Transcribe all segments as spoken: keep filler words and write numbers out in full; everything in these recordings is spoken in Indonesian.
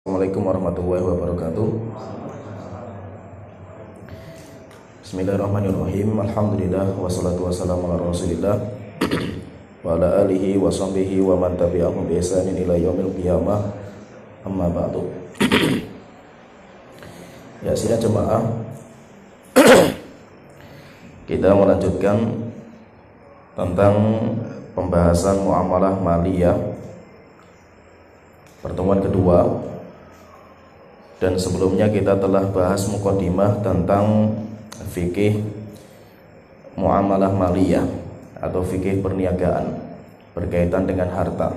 Assalamualaikum warahmatullahi wabarakatuh. Bismillahirrahmanirrahim. Alhamdulillah wassalatu wassalamu ala Rasulillah wa ala alihi wa sahbihi wa man tabi'ahum bi ihsanin ila yaumil qiyamah. Amma ba'du. Ya, sidang jemaah, kita melanjutkan tentang pembahasan muamalah maliyah, pertemuan kedua. Dan sebelumnya kita telah bahas mukadimah tentang fikih muamalah maliyah atau fikih perniagaan berkaitan dengan harta.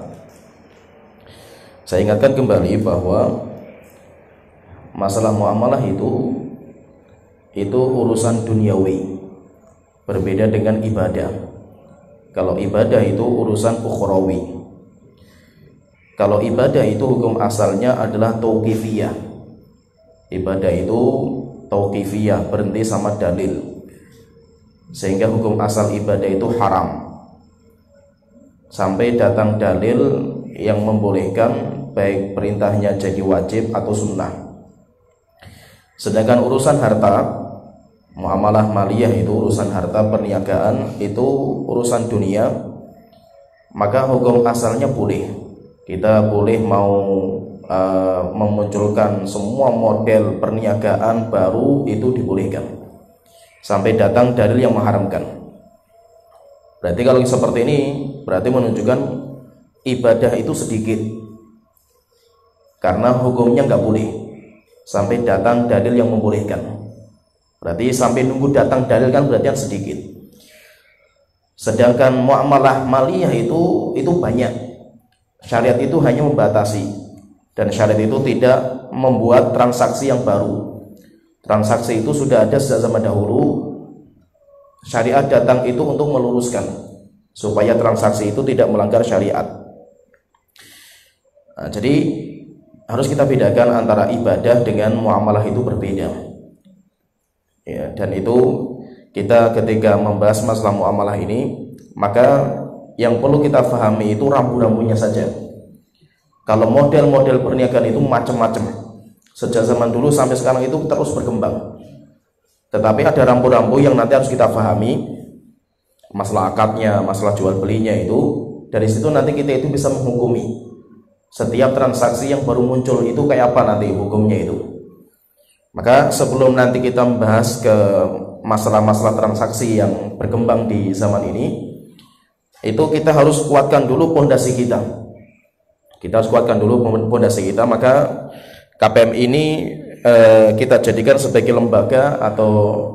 Saya ingatkan kembali bahwa masalah muamalah itu itu urusan duniawi, berbeda dengan ibadah. Kalau ibadah itu urusan ukhrawi. Kalau ibadah itu hukum asalnya adalah tauqifiyah. Ibadah itu tauqifiyah, berhenti sama dalil, sehingga hukum asal ibadah itu haram sampai datang dalil yang membolehkan, baik perintahnya jadi wajib atau sunnah. Sedangkan urusan harta, muamalah maliyah itu urusan harta, perniagaan itu urusan dunia, maka hukum asalnya boleh. Kita boleh mau Uh, memunculkan semua model perniagaan baru, itu dibolehkan sampai datang dalil yang mengharamkan. Berarti kalau seperti ini berarti menunjukkan ibadah itu sedikit, karena hukumnya nggak boleh sampai datang dalil yang membolehkan. Berarti sampai nunggu datang dalil kan berarti yang sedikit. Sedangkan muamalah maliyah itu itu banyak. Syariat itu hanya membatasi, dan syariat itu tidak membuat transaksi yang baru. Transaksi itu sudah ada sejak zaman dahulu. Syariat datang itu untuk meluruskan supaya transaksi itu tidak melanggar syariat. Nah, jadi harus kita bedakan antara ibadah dengan muamalah, itu berbeda. Ya, dan itu kita ketika membahas masalah muamalah ini, maka yang perlu kita pahami itu rambu-rambunya saja. Kalau model-model perniagaan itu macam-macam, sejak zaman dulu sampai sekarang itu terus berkembang. Tetapi ada rambu-rambu yang nanti harus kita pahami, masalah akadnya, masalah jual belinya itu. Dari situ nanti kita itu bisa menghukumi setiap transaksi yang baru muncul itu kayak apa nanti hukumnya itu. Maka sebelum nanti kita membahas ke masalah-masalah transaksi yang berkembang di zaman ini, itu kita harus kuatkan dulu pondasi kita. Kita harus kuatkan dulu pondasi kita. Maka K P M ini eh, kita jadikan sebagai lembaga atau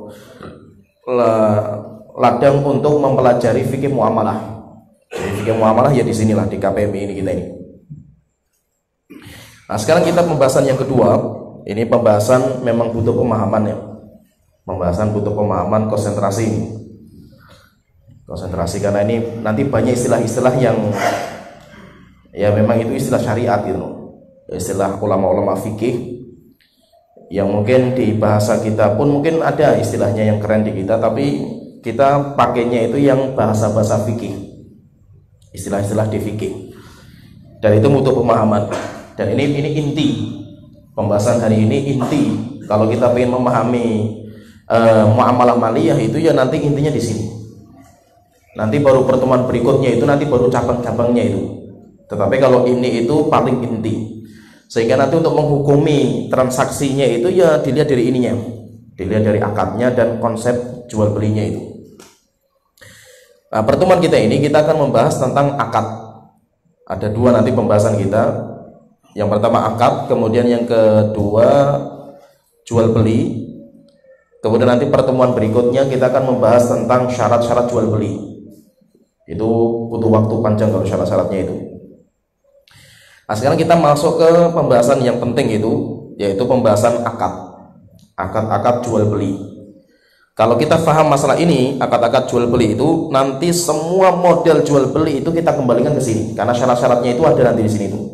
ladang untuk mempelajari fikih muamalah. Jadi fikih muamalah ya di sinilah, di K P M ini kita ini. Nah, sekarang kita pembahasan yang kedua. Ini pembahasan memang butuh pemahaman ya. Pembahasan butuh pemahaman, konsentrasi ini. Konsentrasi karena ini nanti banyak istilah-istilah yang ya memang itu istilah syariat gitu, istilah ulama-ulama fikih yang mungkin di bahasa kita pun mungkin ada istilahnya yang keren di kita, tapi kita pakainya itu yang bahasa-bahasa fikih, istilah-istilah di fikih, dan itu butuh pemahaman. Dan ini ini inti pembahasan hari ini, inti kalau kita ingin memahami uh, muamalah maliyah itu ya nanti intinya di sini. Nanti baru pertemuan berikutnya itu nanti baru cabang-cabangnya itu. Tetapi kalau ini itu paling inti, sehingga nanti untuk menghukumi transaksinya itu ya dilihat dari ininya, dilihat dari akadnya dan konsep jual belinya itu. Nah, pertemuan kita ini kita akan membahas tentang akad. Ada dua nanti pembahasan kita. Yang pertama akad, kemudian yang kedua jual beli. Kemudian nanti pertemuan berikutnya kita akan membahas tentang syarat-syarat jual beli. Itu butuh waktu panjang kalau syarat-syaratnya itu. Nah, sekarang kita masuk ke pembahasan yang penting itu, yaitu pembahasan akad. Akad-akad jual beli. Kalau kita paham masalah ini, akad-akad jual beli itu, nanti semua model jual beli itu kita kembalikan ke sini, karena syarat-syaratnya itu ada nanti di sini itu.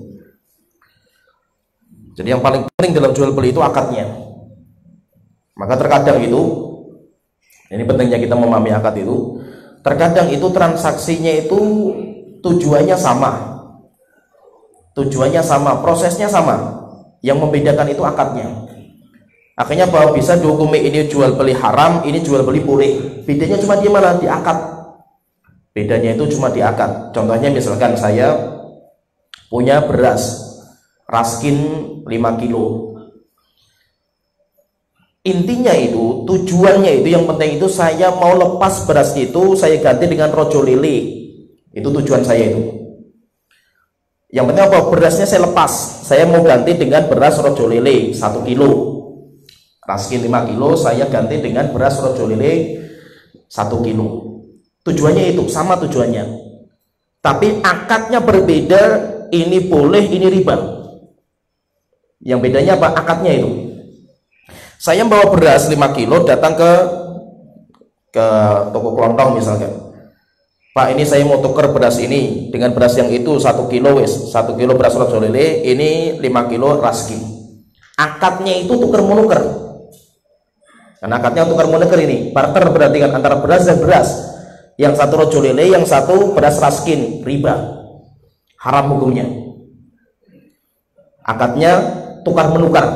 Jadi yang paling penting dalam jual beli itu akadnya. Maka terkadang itu, ini pentingnya kita memahami akad itu, terkadang itu transaksinya itu tujuannya sama. Tujuannya sama, prosesnya sama. Yang membedakan itu akadnya. Akhirnya bahwa bisa dihukumi ini jual beli haram, ini jual beli boleh. Bedanya cuma di mana? Di akad. Bedanya itu cuma di akad. Contohnya misalkan saya punya beras raskin lima kilo. Intinya itu, tujuannya itu, yang penting itu saya mau lepas beras itu, saya ganti dengan rojo lele. Itu tujuan saya itu. Yang penting apa? Berasnya saya lepas, saya mau ganti dengan beras rojo lele satu kilo. Raskin lima kilo, saya ganti dengan beras rojo lele satu kilo. Tujuannya itu, sama tujuannya. Tapi akadnya berbeda, ini boleh, ini riba. Yang bedanya apa? Akadnya itu. Saya bawa beras lima kilo, datang ke ke toko kelontong misalkan. Pak, ini saya mau tukar beras ini dengan beras yang itu satu kilo wes, satu kilo beras rojo lele, ini lima kilo raskin. Akadnya itu tukar menukar. Karena akadnya tukar menukar ini, barter berarti kan antara beras dan beras. Yang satu rojo lele, yang satu beras raskin, riba. Haram hukumnya. Akadnya tukar menukar.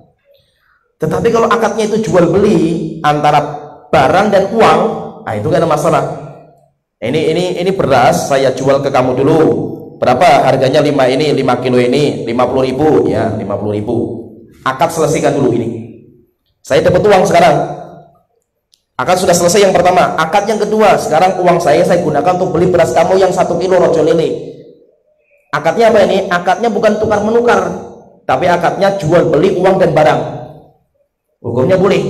Tetapi kalau akadnya itu jual beli antara barang dan uang, nah itu kan ada masalah. Ini ini ini beras saya jual ke kamu dulu. Berapa harganya? lima ini, lima kilo ini, lima puluh ribu ya, lima puluh ribu. Akad selesaikan dulu ini. Saya dapat uang sekarang. Akad sudah selesai yang pertama. Akad yang kedua, sekarang uang saya saya gunakan untuk beli beras kamu yang satu kilo rojo lele. Akadnya apa ini? Akadnya bukan tukar menukar, tapi akadnya jual beli uang dan barang. Hukumnya boleh.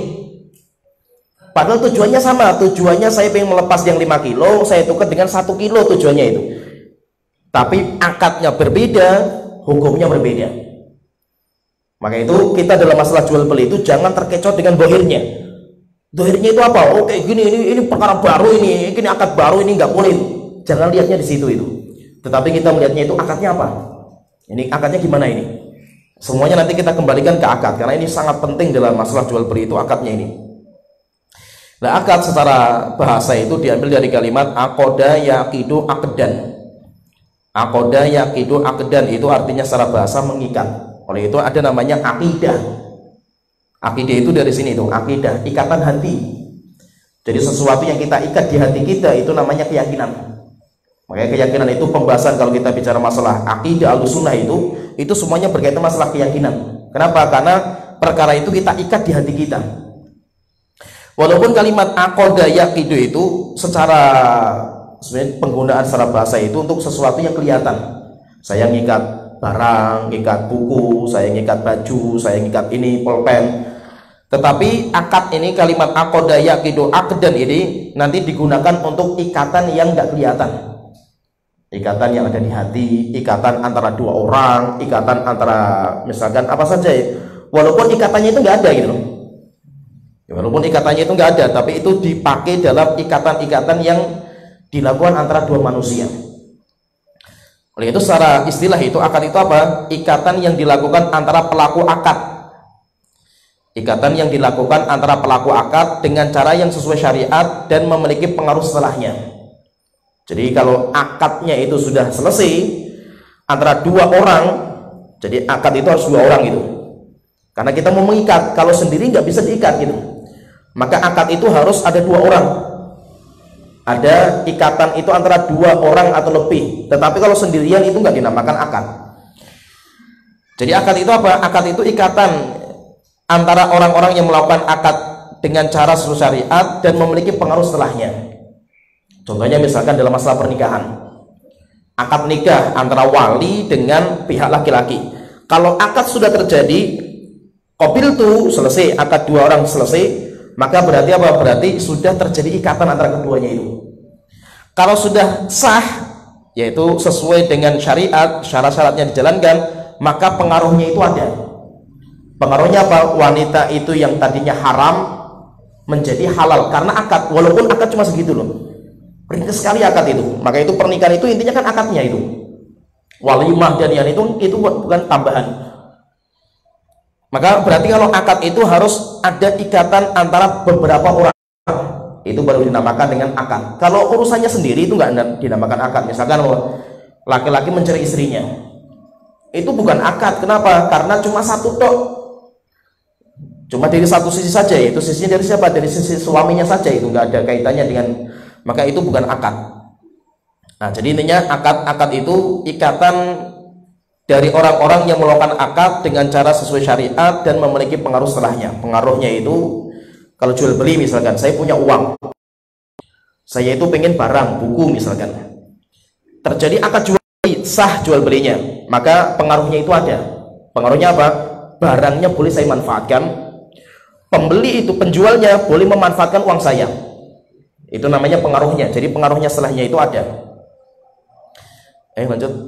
Padahal tujuannya sama. Tujuannya saya ingin melepas yang lima kilo, saya tukar dengan satu kilo tujuannya itu. Tapi akadnya berbeda, hukumnya berbeda. Maka itu kita dalam masalah jual beli itu jangan terkecoh dengan dohirnya. Dohirnya itu apa? Oke, gini ini ini perkara baru ini, ini akad baru ini nggak boleh. Jangan lihatnya di situ itu. Tetapi kita melihatnya itu akadnya apa? Ini akadnya gimana ini? Semuanya nanti kita kembalikan ke akad karena ini sangat penting dalam masalah jual beli itu akadnya ini. Nah, akad secara bahasa itu diambil dari kalimat aqada yaqidu aqdan. Aqada yaqidu aqdan itu artinya secara bahasa mengikat. Oleh itu ada namanya akidah. Akidah itu dari sini itu, akidah, ikatan hati. Jadi sesuatu yang kita ikat di hati kita itu namanya keyakinan. Makanya keyakinan itu pembahasan kalau kita bicara masalah akidah al-sunnah itu, itu semuanya berkaitan masalah keyakinan. Kenapa? Karena perkara itu kita ikat di hati kita. Walaupun kalimat aqada yaqidu itu secara sebenarnya penggunaan secara bahasa itu untuk sesuatu yang kelihatan. Saya ngikat barang, ngikat buku, saya ngikat baju, saya ngikat ini pulpen. Tetapi akad ini, kalimat aqada yaqidu aqdan ini nanti digunakan untuk ikatan yang nggak kelihatan. Ikatan yang ada di hati, ikatan antara dua orang, ikatan antara misalkan apa saja ya. Walaupun ikatannya itu nggak ada gitu loh. Ya, walaupun ikatannya itu nggak ada, tapi itu dipakai dalam ikatan-ikatan yang dilakukan antara dua manusia. Oleh itu secara istilah itu akad itu apa? Ikatan yang dilakukan antara pelaku akad. Ikatan yang dilakukan antara pelaku akad dengan cara yang sesuai syariat dan memiliki pengaruh setelahnya. Jadi kalau akadnya itu sudah selesai antara dua orang, jadi akad itu harus dua orang gitu. Karena kita mau mengikat, kalau sendiri nggak bisa diikat gitu. Maka akad itu harus ada dua orang. Ada ikatan itu antara dua orang atau lebih. Tetapi kalau sendirian itu nggak dinamakan akad. Jadi akad itu apa? Akad itu ikatan antara orang-orang yang melakukan akad dengan cara sesuai syariat dan memiliki pengaruh setelahnya. Contohnya misalkan dalam masalah pernikahan, akad nikah antara wali dengan pihak laki-laki. Kalau akad sudah terjadi, qabiltu selesai, akad dua orang selesai, maka berarti apa? Berarti sudah terjadi ikatan antara keduanya itu. Kalau sudah sah, yaitu sesuai dengan syariat, syarat-syaratnya dijalankan, maka pengaruhnya itu ada. Pengaruhnya apa? Wanita itu yang tadinya haram menjadi halal karena akad, walaupun akad cuma segitu loh. Ringkas sekali akad itu. Maka itu pernikahan itu intinya kan akadnya itu. Walimah dan yang itu itu bukan tambahan. Maka berarti kalau akad itu harus ada ikatan antara beberapa orang, itu baru dinamakan dengan akad. Kalau urusannya sendiri itu nggak dinamakan akad. Misalkan laki-laki mencari istrinya, itu bukan akad. Kenapa? Karena cuma satu tok, cuma dari satu sisi saja. Itu sisinya dari siapa? Dari sisi suaminya saja, itu nggak ada kaitannya dengan, maka itu bukan akad. Nah, jadi intinya akad-akad itu ikatan dari orang-orang yang melakukan akad dengan cara sesuai syariat dan memiliki pengaruh setelahnya. Pengaruhnya itu kalau jual beli misalkan, saya punya uang, saya itu pengen barang, buku misalkan, terjadi akad jual beli, sah jual belinya, maka pengaruhnya itu ada. Pengaruhnya apa? Barangnya boleh saya manfaatkan, pembeli itu, penjualnya boleh memanfaatkan uang saya. Itu namanya pengaruhnya. Jadi pengaruhnya setelahnya itu ada. Eh lanjut.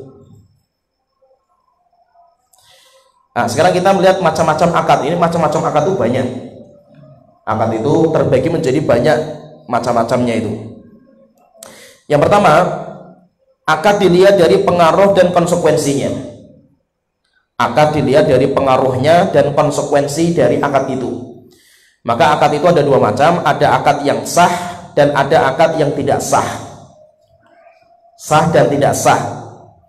Nah, sekarang kita melihat macam-macam akad. Ini macam-macam akad itu banyak. Akad itu terbagi menjadi banyak macam-macamnya itu. Yang pertama, akad dilihat dari pengaruh dan konsekuensinya. Akad dilihat dari pengaruhnya dan konsekuensi dari akad itu. Maka akad itu ada dua macam, ada akad yang sah dan ada akad yang tidak sah. Sah dan tidak sah.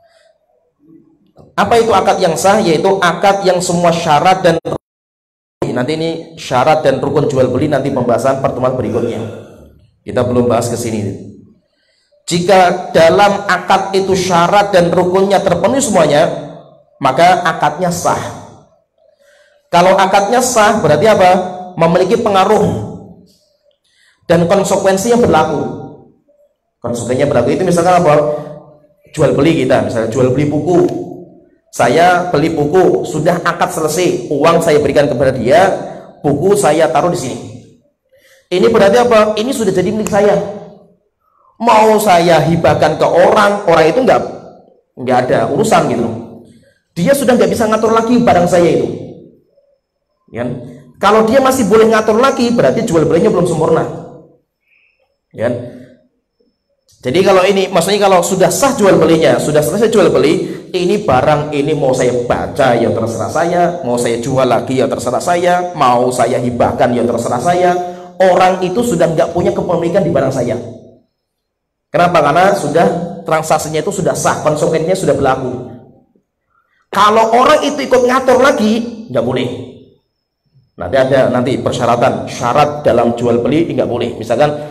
Apa itu akad yang sah? Yaitu akad yang semua syarat dan nanti ini syarat dan rukun jual beli nanti pembahasan pertemuan berikutnya. Kita belum bahas ke sini. Jika dalam akad itu syarat dan rukunnya terpenuhi semuanya, maka akadnya sah. Kalau akadnya sah berarti apa? Memiliki pengaruh dan konsekuensi yang berlaku. Konsekuensinya berlaku itu misalkan apa? Jual beli kita, misalnya jual beli buku. Saya beli buku, sudah akad selesai, uang saya berikan kepada dia, buku saya taruh di sini. Ini berarti apa? Ini sudah jadi milik saya. Mau saya hibahkan ke orang, orang itu nggak nggak ada urusan gitu. Dia sudah nggak bisa ngatur lagi barang saya itu. Ya. Kalau dia masih boleh ngatur lagi, berarti jual belinya belum sempurna. Ya. Jadi kalau ini, maksudnya kalau sudah sah jual belinya, sudah selesai jual beli, ini barang ini mau saya baca ya terserah saya, mau saya jual lagi ya terserah saya, mau saya hibahkan ya terserah saya. Orang itu sudah nggak punya kepemilikan di barang saya. Kenapa? Karena sudah transaksinya itu sudah sah, konsekuensinya sudah berlaku. Kalau orang itu ikut ngatur lagi, nggak boleh. Nanti ada nanti persyaratan, syarat dalam jual beli nggak boleh. Misalkan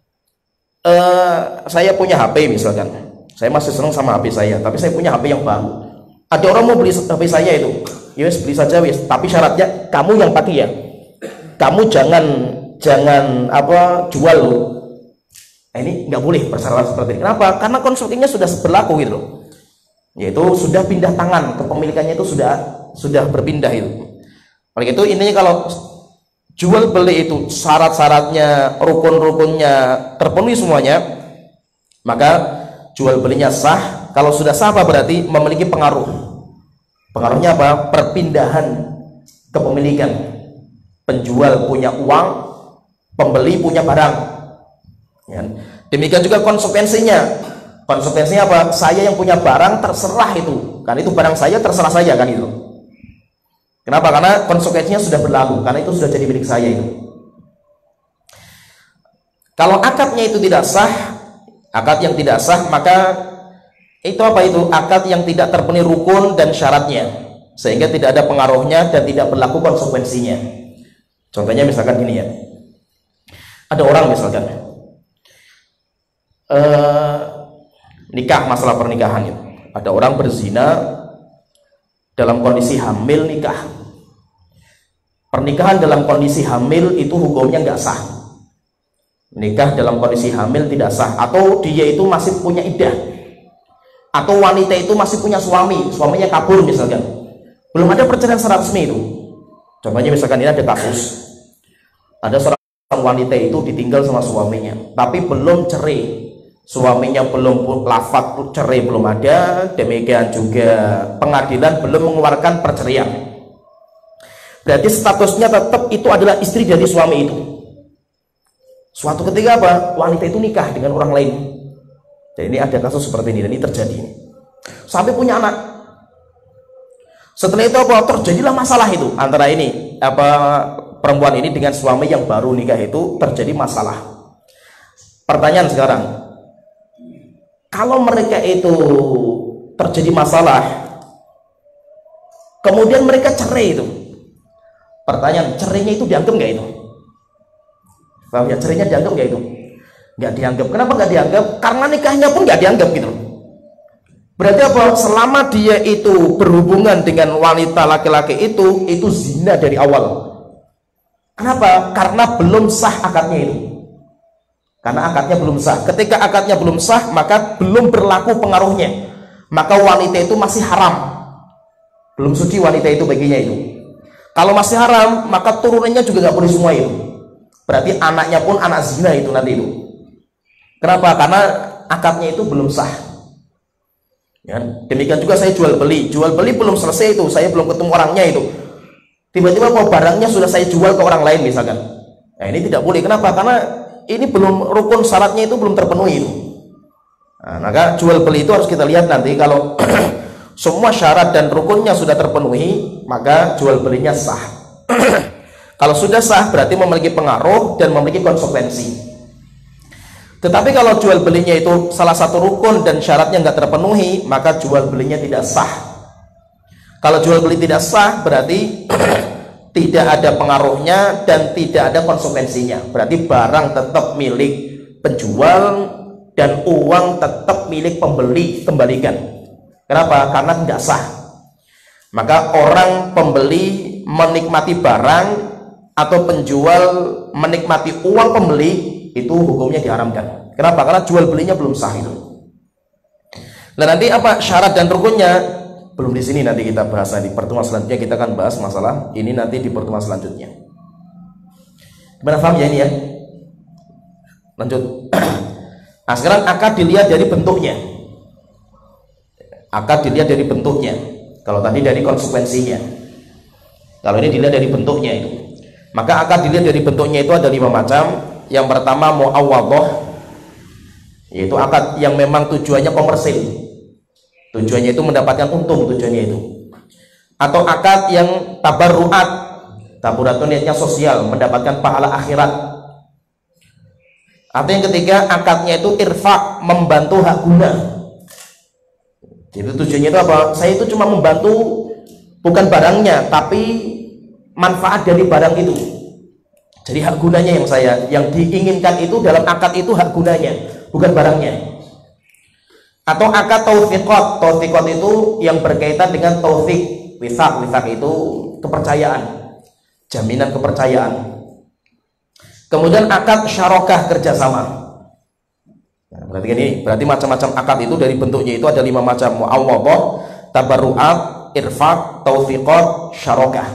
Uh, saya punya H P misalkan, saya masih senang sama H P saya, tapi saya punya H P yang baru. Ada orang mau beli H P saya itu, yes beli saja wis. Tapi syaratnya kamu yang pakai ya, kamu jangan jangan apa jual loh. Nah, ini nggak boleh persyaratan seperti ini. Kenapa? Karena konsekuensinya sudah berlaku gitu loh. Yaitu sudah pindah tangan, kepemilikannya itu sudah sudah berpindah itu. Oleh itu intinya kalau jual beli itu syarat-syaratnya, rukun-rukunnya terpenuhi semuanya, maka jual belinya sah. Kalau sudah sah apa berarti? Memiliki pengaruh. Pengaruhnya apa? Perpindahan kepemilikan. Penjual punya uang, pembeli punya barang. Ya. Demikian juga konsekuensinya. Konsekuensinya apa? Saya yang punya barang terserah itu. Kan itu barang saya terserah saya kan itu. Kenapa? Karena konsekuensinya sudah berlalu, karena itu sudah jadi milik saya itu. Kalau akadnya itu tidak sah, akad yang tidak sah, maka itu apa itu? Akad yang tidak terpenuhi rukun dan syaratnya, sehingga tidak ada pengaruhnya dan tidak berlaku konsekuensinya. Contohnya misalkan gini ya, ada orang misalkan uh, nikah, masalah pernikahan itu. Ada orang berzina dalam kondisi hamil nikah. Pernikahan dalam kondisi hamil itu hukumnya nggak sah. Nikah dalam kondisi hamil tidak sah. Atau dia itu masih punya iddah, atau wanita itu masih punya suami, suaminya kabur misalkan, belum ada perceraian secara resmi itu. Contohnya misalkan ini ada kasus, ada seorang wanita itu ditinggal sama suaminya, tapi belum cerai. Suaminya belum lafaz cerai, belum ada. Demikian juga pengadilan belum mengeluarkan perceraian. Berarti statusnya tetap itu adalah istri dari suami itu. Suatu ketika apa? Wanita itu nikah dengan orang lain. Dan ini ada kasus seperti ini, dan ini terjadi ini. Sampai punya anak. Setelah itu apa? Terjadilah masalah itu antara ini apa perempuan ini dengan suami yang baru nikah itu, terjadi masalah. Pertanyaan sekarang, kalau mereka itu terjadi masalah, kemudian mereka cerai itu. Pertanyaan, cerainya itu dianggap nggak itu? Paham ya? Cerainya dianggap nggak itu? Nggak dianggap. Kenapa nggak dianggap? Karena nikahnya pun nggak dianggap gitu. Berarti apa? Selama dia itu berhubungan dengan wanita laki-laki itu, itu zina dari awal. Kenapa? Karena belum sah akadnya itu. Karena akadnya belum sah. Ketika akadnya belum sah, maka belum berlaku pengaruhnya. Maka wanita itu masih haram. Belum suci wanita itu baginya itu. Kalau masih haram, maka turunannya juga nggak boleh semua itu. Berarti anaknya pun anak zina itu nanti itu. Kenapa? Karena akadnya itu belum sah. Ya, demikian juga saya jual beli. Jual beli belum selesai itu, saya belum ketemu orangnya itu. Tiba-tiba kok barangnya sudah saya jual ke orang lain misalkan. Nah, ini tidak boleh. Kenapa? Karena ini belum rukun syaratnya itu belum terpenuhi itu. Nah, maka jual beli itu harus kita lihat nanti kalau semua syarat dan rukunnya sudah terpenuhi, maka jual belinya sah. Kalau sudah sah berarti memiliki pengaruh dan memiliki konsekuensi. Tetapi kalau jual belinya itu salah satu rukun dan syaratnya nggak terpenuhi, maka jual belinya tidak sah. Kalau jual beli tidak sah berarti tidak ada pengaruhnya dan tidak ada konsekuensinya. Berarti barang tetap milik penjual dan uang tetap milik pembeli, kembalikan. Kenapa? Karena tidak sah. Maka orang pembeli menikmati barang atau penjual menikmati uang pembeli, itu hukumnya diharamkan. Kenapa? Karena jual belinya belum sah itu. Nah, nanti apa syarat dan rukunnya? Belum di sini, nanti kita bahas di pertemuan selanjutnya. Kita akan bahas masalah ini nanti di pertemuan selanjutnya. Gimana, paham ya ini ya? Lanjut. Nah, sekarang akad dilihat dari bentuknya. Akad dilihat dari bentuknya. Kalau tadi dari konsekuensinya. Kalau ini dilihat dari bentuknya itu. Maka akad dilihat dari bentuknya itu ada lima macam. Yang pertama muawwadhah, yaitu akad yang memang tujuannya komersil. Tujuannya itu mendapatkan untung tujuannya itu. Atau akad yang tabarruat. Tabarruat itu niatnya sosial, mendapatkan pahala akhirat. Atau yang ketiga akadnya itu irfaq, membantu hak guna. Jadi tujuannya itu apa? Saya itu cuma membantu bukan barangnya, tapi manfaat dari barang itu. Jadi hak gunanya yang saya, yang diinginkan itu dalam akad itu hak gunanya, bukan barangnya. Atau akad taufiqat. Taufiqat itu yang berkaitan dengan taufik. Withaq, withaq itu kepercayaan, jaminan kepercayaan. Kemudian akad syarokah, kerjasama. Nah, berarti ini berarti macam-macam akad itu dari bentuknya itu ada lima macam: muawwadhah, tabarruat, irfaq, taufiqat, syarokah.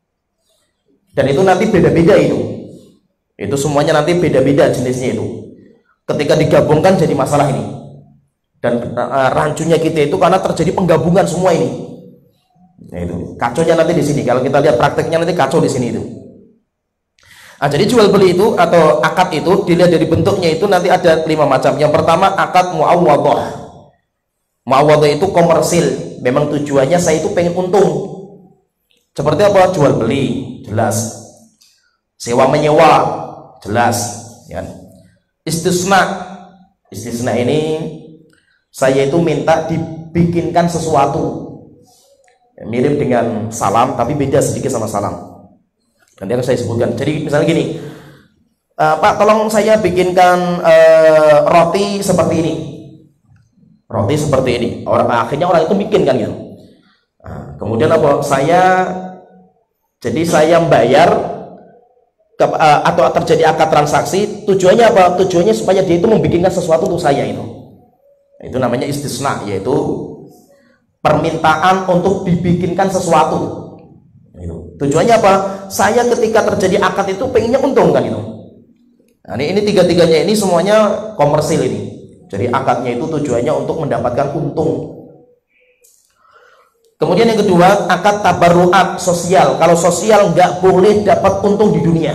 Dan itu nanti beda-beda itu. Itu semuanya nanti beda-beda jenisnya itu. Ketika digabungkan jadi masalah ini. Dan uh, rancunya kita itu karena terjadi penggabungan semua ini. Nah, itu kacaunya nanti di sini. Kalau kita lihat prakteknya nanti kacau di sini itu. Nah, jadi jual beli itu atau akad itu dilihat dari bentuknya itu nanti ada lima macam. Yang pertama akad muawwadhah. Muawwadhah itu komersil. Memang tujuannya saya itu pengen untung. Seperti apa? Jual beli, jelas. Sewa menyewa, jelas. Ya. Istisna. Istisna ini saya itu minta dibikinkan sesuatu. Ya, mirip dengan salam tapi beda sedikit sama salam. Nanti akan saya sebutkan. Jadi misalnya gini, uh, Pak, tolong saya bikinkan uh, roti seperti ini. Roti seperti ini. Orang akhirnya orang itu bikin kan gitu. Nah, kemudian apa? Saya jadi saya bayar ke, uh, atau terjadi akad transaksi. Tujuannya apa? Tujuannya supaya dia itu membikinkan sesuatu untuk saya itu. Itu namanya istisna, yaitu permintaan untuk dibikinkan sesuatu. Itu. Tujuannya apa? Saya ketika terjadi akad itu pengennya untung kan itu. Nah, ini, ini tiga-tiganya ini semuanya komersil ini. Jadi akadnya itu tujuannya untuk mendapatkan untung. Kemudian yang kedua akad tabarruat, sosial. Kalau sosial nggak boleh dapat untung di dunia.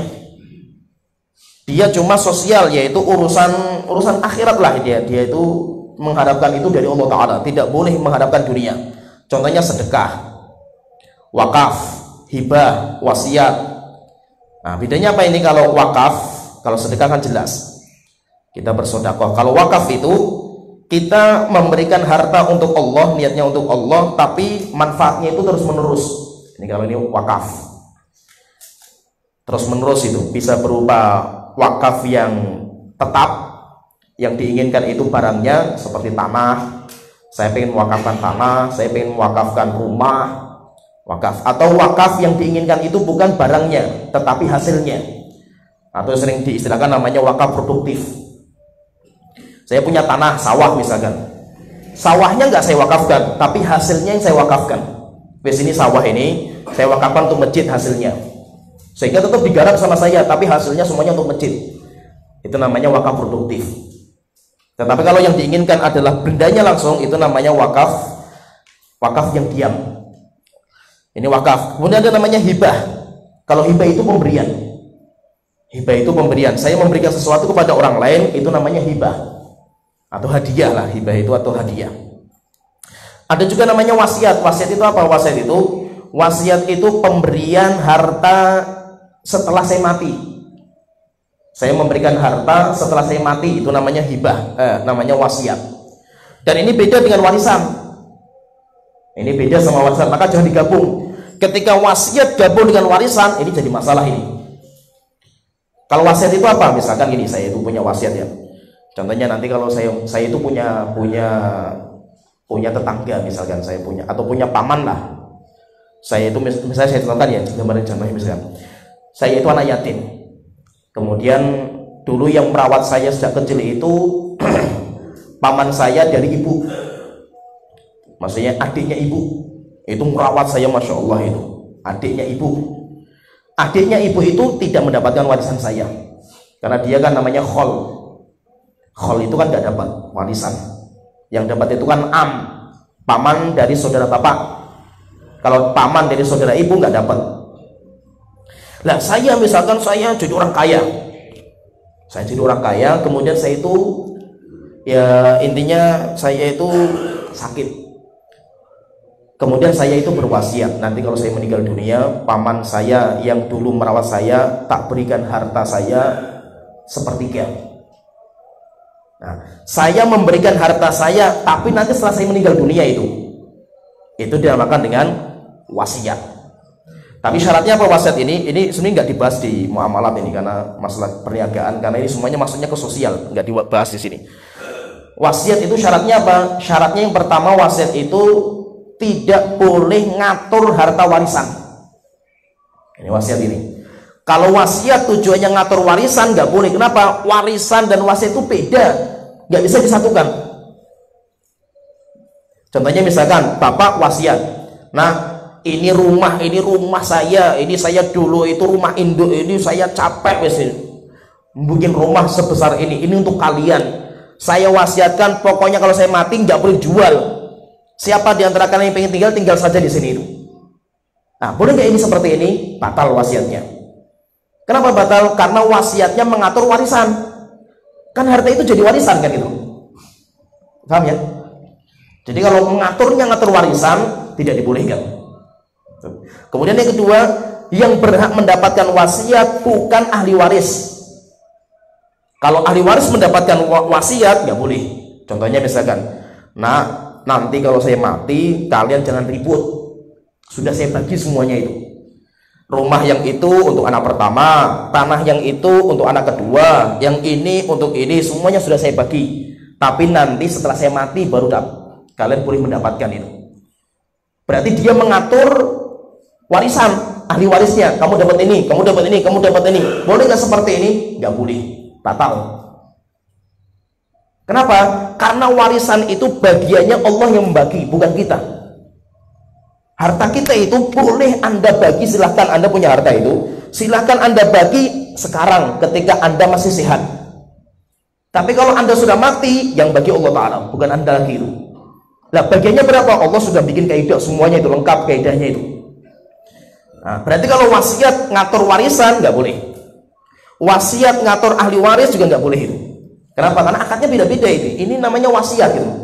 Dia cuma sosial, yaitu urusan urusan akhirat lah dia. Dia itu mengharapkan itu dari Allah Ta'ala, tidak boleh mengharapkan dunia. Contohnya sedekah, wakaf, hibah, wasiat. Nah, bedanya apa ini? Kalau wakaf, kalau sedekah kan jelas kita bersedekah. Kalau wakaf itu kita memberikan harta untuk Allah, niatnya untuk Allah, tapi manfaatnya itu terus menerus. Ini kalau ini wakaf, terus menerus, itu bisa berupa wakaf yang tetap, yang diinginkan itu barangnya seperti tanah, saya pengen wakafkan tanah, saya pengen wakafkan rumah, wakaf. Atau wakaf yang diinginkan itu bukan barangnya tetapi hasilnya, atau sering diistilahkan namanya wakaf produktif. Saya punya tanah sawah misalkan, sawahnya nggak saya wakafkan tapi hasilnya yang saya wakafkan. Di sini sawah ini saya wakafkan untuk masjid hasilnya, sehingga tetap digarap sama saya tapi hasilnya semuanya untuk masjid. Itu namanya wakaf produktif. Tetapi kalau yang diinginkan adalah bendanya langsung, itu namanya wakaf wakaf yang diam. Ini wakaf. Kemudian ada namanya hibah. Kalau hibah itu pemberian. Hibah itu pemberian. Saya memberikan sesuatu kepada orang lain, itu namanya hibah. Atau hadiah lah, hibah itu atau hadiah. Ada juga namanya wasiat. Wasiat itu apa? Wasiat itu wasiat itu pemberian harta setelah saya mati. Saya memberikan harta setelah saya mati, itu namanya hibah, eh, namanya wasiat. Dan ini beda dengan warisan. Ini beda sama warisan, maka jangan digabung. Ketika wasiat gabung dengan warisan, ini jadi masalah ini. Kalau wasiat itu apa? Misalkan gini, saya itu punya wasiat ya. Contohnya nanti kalau saya saya itu punya punya punya tetangga misalkan, saya punya atau punya paman lah. Saya itu misalnya saya contohkan ya, gambarin contohnya misalkan. Saya itu anak yatim. Kemudian dulu yang merawat saya sejak kecil itu paman saya dari ibu. Maksudnya adiknya ibu, itu merawat saya, masya Allah, itu adiknya ibu. Adiknya ibu itu tidak mendapatkan warisan saya, karena dia kan namanya khol. Khol itu kan tidak dapat warisan. Yang dapat itu kan am, paman dari saudara bapak. Kalau paman dari saudara ibu nggak dapat. Nah saya misalkan saya jadi orang kaya, saya jadi orang kaya, kemudian saya itu ya intinya saya itu sakit. Kemudian saya itu berwasiat, nanti kalau saya meninggal dunia, paman saya yang dulu merawat saya tak berikan harta saya sepertiga. Nah, saya memberikan harta saya, tapi nanti setelah saya meninggal dunia itu, itu dinamakan dengan wasiat. Tapi syaratnya apa wasiat ini? Ini sebenarnya nggak dibahas di muamalat ini karena masalah perniagaan, karena ini semuanya maksudnya ke sosial, nggak dibahas di sini. Wasiat itu syaratnya apa? Syaratnya yang pertama, wasiat itu tidak boleh ngatur harta warisan. Ini wasiat ini. Kalau wasiat tujuannya ngatur warisan nggak boleh. Kenapa? Warisan dan wasiat itu beda, nggak bisa disatukan. Contohnya misalkan bapak wasiat, nah ini rumah, ini rumah saya, ini saya dulu itu rumah induk, ini saya capek wes bikin rumah sebesar ini, ini untuk kalian. Saya wasiatkan pokoknya kalau saya mati nggak boleh jual. Siapa di antara kalian yang pengen tinggal, tinggal saja di sini itu. Nah, boleh nggak ini seperti ini? Batal wasiatnya. Kenapa batal? Karena wasiatnya mengatur warisan. Kan harta itu jadi warisan kan itu. Paham ya? Jadi kalau mengaturnya ngatur warisan tidak dibolehkan. Kemudian yang kedua, yang berhak mendapatkan wasiat bukan ahli waris. Kalau ahli waris mendapatkan wasiat nggak boleh. Contohnya misalkan, nah nanti kalau saya mati kalian jangan ribut, sudah saya bagi semuanya itu. Rumah yang itu untuk anak pertama, tanah yang itu untuk anak kedua, yang ini untuk ini, semuanya sudah saya bagi. Tapi nanti setelah saya mati baru kalian boleh mendapatkan itu. Berarti dia mengatur warisan, ahli warisnya. Kamu dapat ini, kamu dapat ini, kamu dapat ini. Boleh nggak seperti ini? Nggak boleh, batal. Kenapa? Karena warisan itu bagiannya Allah yang membagi, bukan kita. Harta kita itu boleh Anda bagi, silahkan. Anda punya harta itu, silahkan Anda bagi sekarang ketika Anda masih sehat. Tapi kalau Anda sudah mati, yang bagi Allah Ta'ala, bukan Anda lagi itu. Nah, bagiannya berapa? Allah sudah bikin kaidah semuanya itu, lengkap kaidahnya itu. Nah, berarti kalau wasiat ngatur warisan nggak boleh. Wasiat ngatur ahli waris juga nggak boleh itu. Kenapa? Karena akadnya beda-beda itu. Ini namanya wasiat gitu.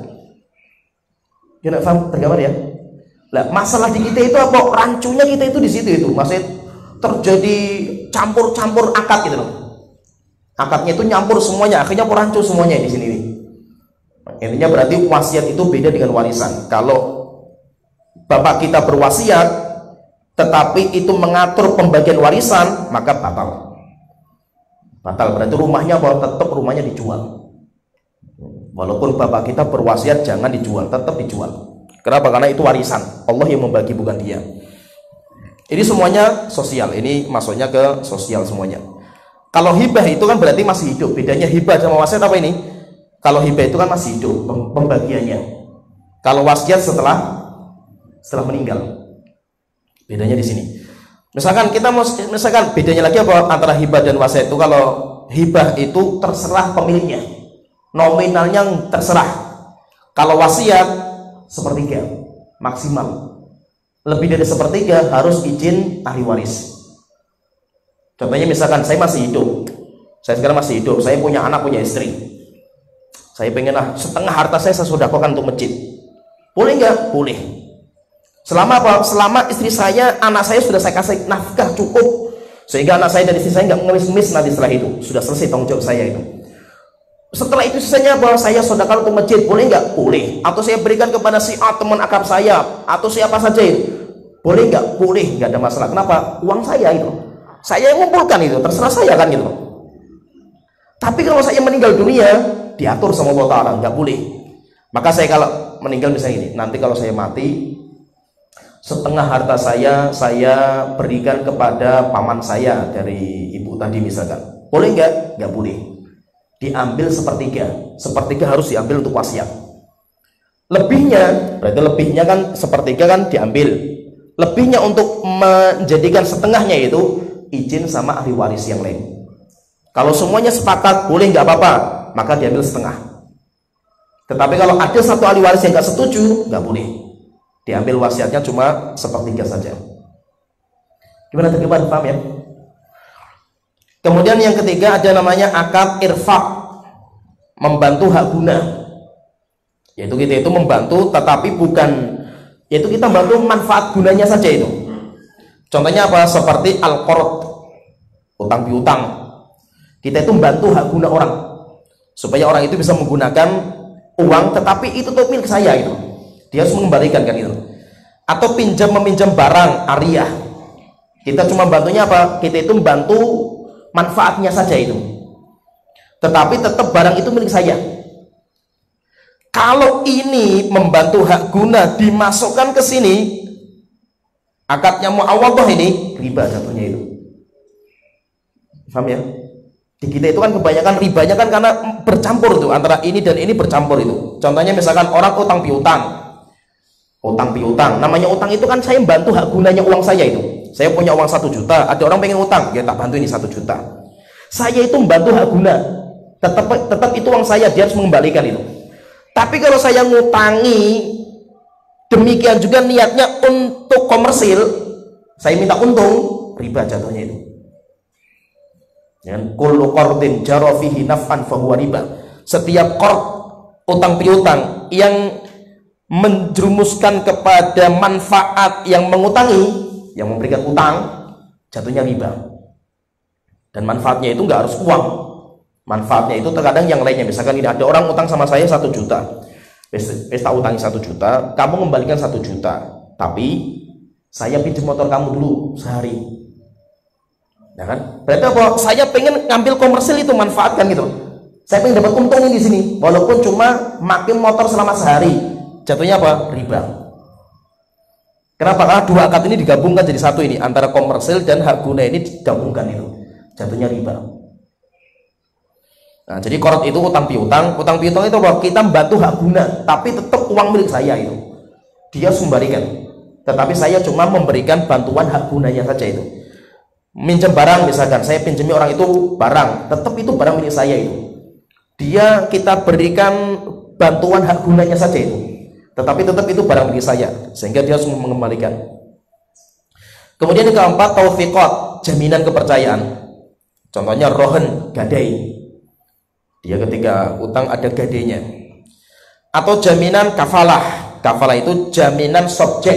Kira paham tergambar ya? Lah, masalah di kita itu apa? Rancunya kita itu di situ itu. Maksudnya terjadi campur-campur akad gitu loh. Akadnya itu nyampur semuanya, akhirnya rancu semuanya di sini nih. Intinya berarti wasiat itu beda dengan warisan. Kalau bapak kita berwasiat tetapi itu mengatur pembagian warisan, maka batal. Batal berarti rumahnya bahwa tetap rumahnya dijual. Walaupun bapak kita berwasiat jangan dijual, tetap dijual. Kenapa? Karena itu warisan. Allah yang membagi, bukan dia. Ini semuanya sosial. Ini maksudnya ke sosial semuanya. Kalau hibah itu kan berarti masih hidup. Bedanya hibah sama wasiat apa ini? Kalau hibah itu kan masih hidup pembagiannya. Kalau wasiat setelah setelah meninggal. Bedanya di sini. Misalkan kita mau misalkan bedanya lagi apa antara hibah dan wasiat itu? Kalau hibah itu terserah pemiliknya, nominalnya terserah. Kalau wasiat sepertiga maksimal. Lebih dari sepertiga harus izin ahli waris. Contohnya misalkan saya masih hidup, saya sekarang masih hidup, saya punya anak, punya istri. Saya pengen lah setengah harta saya saya sedekahkan untuk masjid. Boleh nggak? Boleh. Selama apa? Selama istri saya, anak saya sudah saya kasih nafkah cukup, sehingga anak saya dan istri saya nggak ngemis-ngemis nanti setelah itu. Sudah selesai tanggung jawab saya itu. Setelah itu sisanya bahwa saya sedekahkan untuk masjid, boleh nggak? Boleh. Atau saya berikan kepada si A, teman akrab saya, atau siapa saja itu, boleh nggak? Boleh, nggak ada masalah. Kenapa? Uang saya itu, saya yang ngumpulkan itu, terserah saya kan gitu. Tapi kalau saya meninggal dunia, diatur sama Allah Ta'ala, nggak boleh. Maka saya kalau meninggal misalnya ini, nanti kalau saya mati, setengah harta saya saya berikan kepada paman saya dari ibu tadi misalkan. Boleh nggak? Nggak boleh. Diambil sepertiga. Sepertiga harus diambil untuk wasiat. Lebihnya, berarti lebihnya kan sepertiga kan diambil. Lebihnya untuk menjadikan setengahnya itu izin sama ahli waris yang lain. Kalau semuanya sepakat boleh nggak apa-apa, maka diambil setengah. Tetapi kalau ada satu ahli waris yang nggak setuju, nggak boleh. Diambil wasiatnya cuma sepertiga saja. Gimana teman-teman, paham ya? Kemudian yang ketiga ada namanya akad irfaq, membantu hak guna. Yaitu kita itu membantu tetapi bukan, yaitu kita bantu manfaat gunanya saja itu. Contohnya apa? Seperti al-qard, utang piutang. Kita itu membantu hak guna orang supaya orang itu bisa menggunakan uang, tetapi itu tuh milik saya itu. Dia harus mengembalikan kan itu. Atau pinjam meminjam barang ariyah. Kita cuma bantunya apa? Kita itu membantu manfaatnya saja itu. Tetapi tetap barang itu milik saya. Kalau ini membantu hak guna dimasukkan ke sini, akadnya muawadhah ini riba jatuhnya itu. Paham ya? Di kita itu kan kebanyakan ribanya kan karena bercampur tuh antara ini dan ini bercampur itu. Contohnya misalkan orang utang piutang. Utang piutang, namanya utang itu kan saya membantu hak gunanya uang saya itu. Saya punya uang satu juta, ada orang pengen utang, ya tak bantu ini satu juta. Saya itu membantu hak guna, tetap tetap itu uang saya, dia harus mengembalikan itu. Tapi kalau saya ngutangi, demikian juga niatnya untuk komersil, saya minta untung, riba jatuhnya itu. Dengan kullu qardin jara fihi naf'an fahuwa riba. Setiap qard, utang piutang yang menjerumuskan kepada manfaat yang mengutangi, yang memberikan utang, jatuhnya riba. Dan manfaatnya itu nggak harus uang. Manfaatnya itu terkadang yang lainnya. Misalkan ini ada orang utang sama saya satu juta, pesta utangi satu juta, kamu kembalikan satu juta, tapi saya pinjam motor kamu dulu sehari. Nah kan? Berarti apa? Saya pengen ngambil komersil itu, manfaatkan gitu. Saya pengen dapat untungnya di sini, walaupun cuma makin motor selama sehari. Jatuhnya apa? Riba. Kenapa? Karena dua akad ini digabungkan jadi satu ini, antara komersil dan hak guna ini digabungkan itu. Jatuhnya riba. Nah, jadi qard itu utang piutang, utang piutang itu apa? Kita membantu hak guna, tapi tetap uang milik saya itu. Dia harus memberikan. Tetapi saya cuma memberikan bantuan hak gunanya saja itu. Minjem barang misalkan, saya pinjami orang itu barang, tetap itu barang milik saya itu. Dia kita berikan bantuan hak gunanya saja itu. Tetapi tetap itu barang milik saya, sehingga dia harus mengembalikan. Kemudian yang keempat, taufiqat, jaminan kepercayaan. Contohnya rohen, gadai. Dia ketika utang ada gadainya. Atau jaminan kafalah. Kafalah itu jaminan subjek.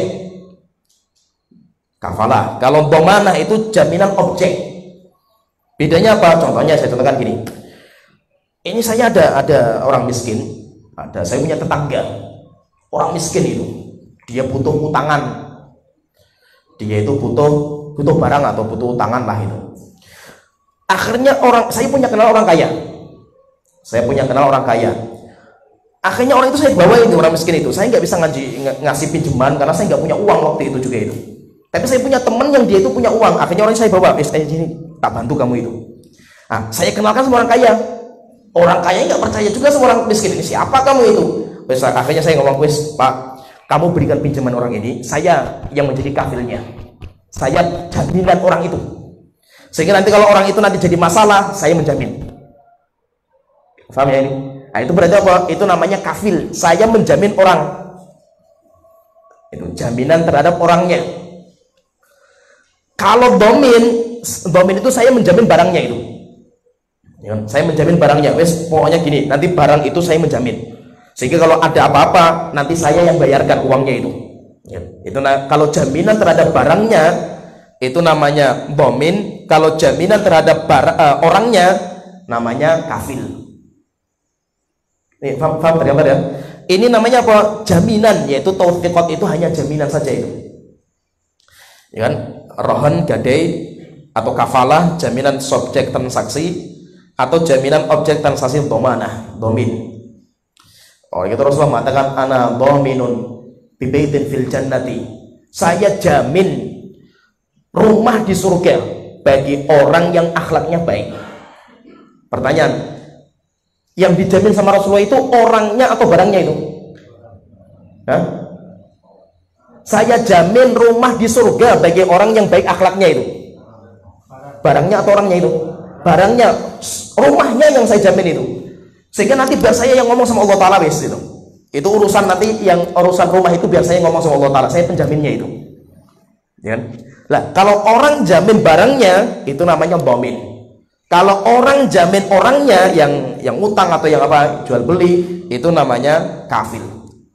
Kafalah. Kalau dhamanah itu jaminan objek. Bedanya apa? Contohnya saya contohkan gini. Ini saya ada ada orang miskin. Ada, saya punya tetangga orang miskin itu, dia butuh utangan, dia itu butuh butuh barang atau butuh utangan lah itu. Akhirnya orang, saya punya kenal orang kaya, saya punya kenal orang kaya. Akhirnya orang itu saya bawa itu, orang miskin itu. Saya nggak bisa ngaji, ng ngasih pinjaman karena saya nggak punya uang waktu itu juga itu. Tapi saya punya teman yang dia itu punya uang. Akhirnya orang saya bawa, eh sini tak bantu kamu itu. Nah, saya kenalkan sama orang kaya. Orang kaya nggak percaya juga sama orang miskin ini, siapa kamu itu? Wes, akhirnya saya ngomong, wes Pak, kamu berikan pinjaman orang ini, saya yang menjadi kafilnya, saya jaminan orang itu, sehingga nanti kalau orang itu nanti jadi masalah, saya menjamin. Paham ya ini? Nah, itu berarti apa? Itu namanya kafil, saya menjamin orang, itu jaminan terhadap orangnya. Kalau domin, domin itu saya menjamin barangnya itu. Ya, saya menjamin barangnya, wes pokoknya gini, nanti barang itu saya menjamin, sehingga kalau ada apa-apa nanti saya yang bayarkan uangnya itu. Ya, itu nah, kalau jaminan terhadap barangnya itu namanya domin, kalau jaminan terhadap bar, uh, orangnya namanya kafil. Ini paham, paham tergambar ya? Ini namanya apa? Jaminan, yaitu taufiqat itu hanya jaminan saja itu. Ya kan? Rohan gadai atau kafalah, jaminan subjek transaksi, atau jaminan objek transaksi domanah, domin. Oh, itu Rasulullah mengatakan ana dominun bibaitin fil jannati. Saya jamin rumah di surga bagi orang yang akhlaknya baik. Pertanyaan, yang dijamin sama Rasulullah itu orangnya atau barangnya itu? Hah? Saya jamin rumah di surga bagi orang yang baik akhlaknya itu. Barangnya atau orangnya itu? Barangnya, rumahnya yang saya jamin itu, sehingga nanti biar saya yang ngomong sama Allah Ta'ala wes itu. Itu urusan nanti yang urusan rumah itu biar saya ngomong sama Allah Ta'ala, saya penjaminnya itu. Ya kan? Lah, kalau orang jamin barangnya itu namanya domin. Kalau orang jamin orangnya yang yang utang atau yang apa jual beli itu namanya kafil.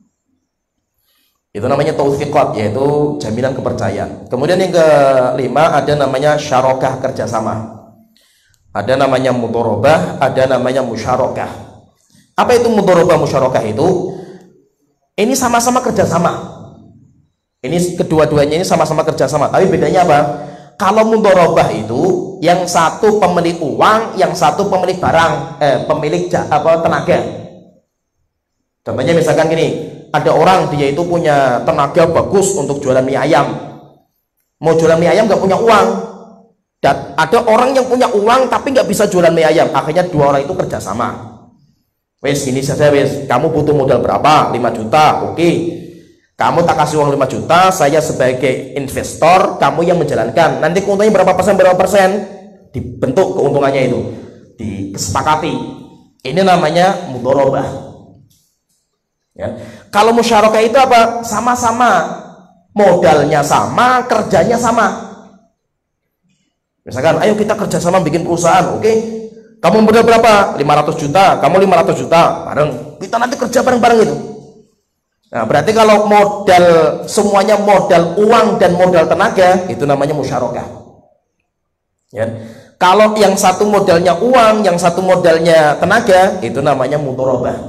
Itu namanya taufiqat, yaitu jaminan kepercayaan. Kemudian yang kelima ada namanya syarokah, kerjasama. Ada namanya mudharabah, ada namanya musyarakah. Apa itu mudharabah, musyarakah itu? Ini sama-sama kerjasama. Ini kedua-duanya ini sama-sama kerjasama. Tapi bedanya apa? Kalau mudharabah itu yang satu pemilik uang, yang satu pemilik barang, eh, pemilik apa tenaga. Contohnya misalkan gini, ada orang dia itu punya tenaga bagus untuk jualan mie ayam. Mau jualan mie ayam nggak punya uang. Dan ada orang yang punya uang tapi nggak bisa jualan mie ayam. Akhirnya dua orang itu kerjasama. Wes ini saja wes, kamu butuh modal berapa? lima juta, oke. Kamu tak kasih uang lima juta, saya sebagai investor, kamu yang menjalankan. Nanti keuntungannya berapa persen, berapa persen? Dibentuk keuntungannya itu, disepakati. Ini namanya mudharabah. Ya. Kalau musyarakah itu apa? Sama-sama, modalnya sama, kerjanya sama. Misalkan, ayo kita kerjasama bikin perusahaan, oke? Kamu modal berapa? lima ratus juta, kamu lima ratus juta, bareng. Kita nanti kerja bareng-bareng itu. Nah, berarti kalau modal semuanya modal uang dan modal tenaga, itu namanya musyarakah. Ya. Kalau yang satu modalnya uang, yang satu modalnya tenaga, itu namanya mudharabah.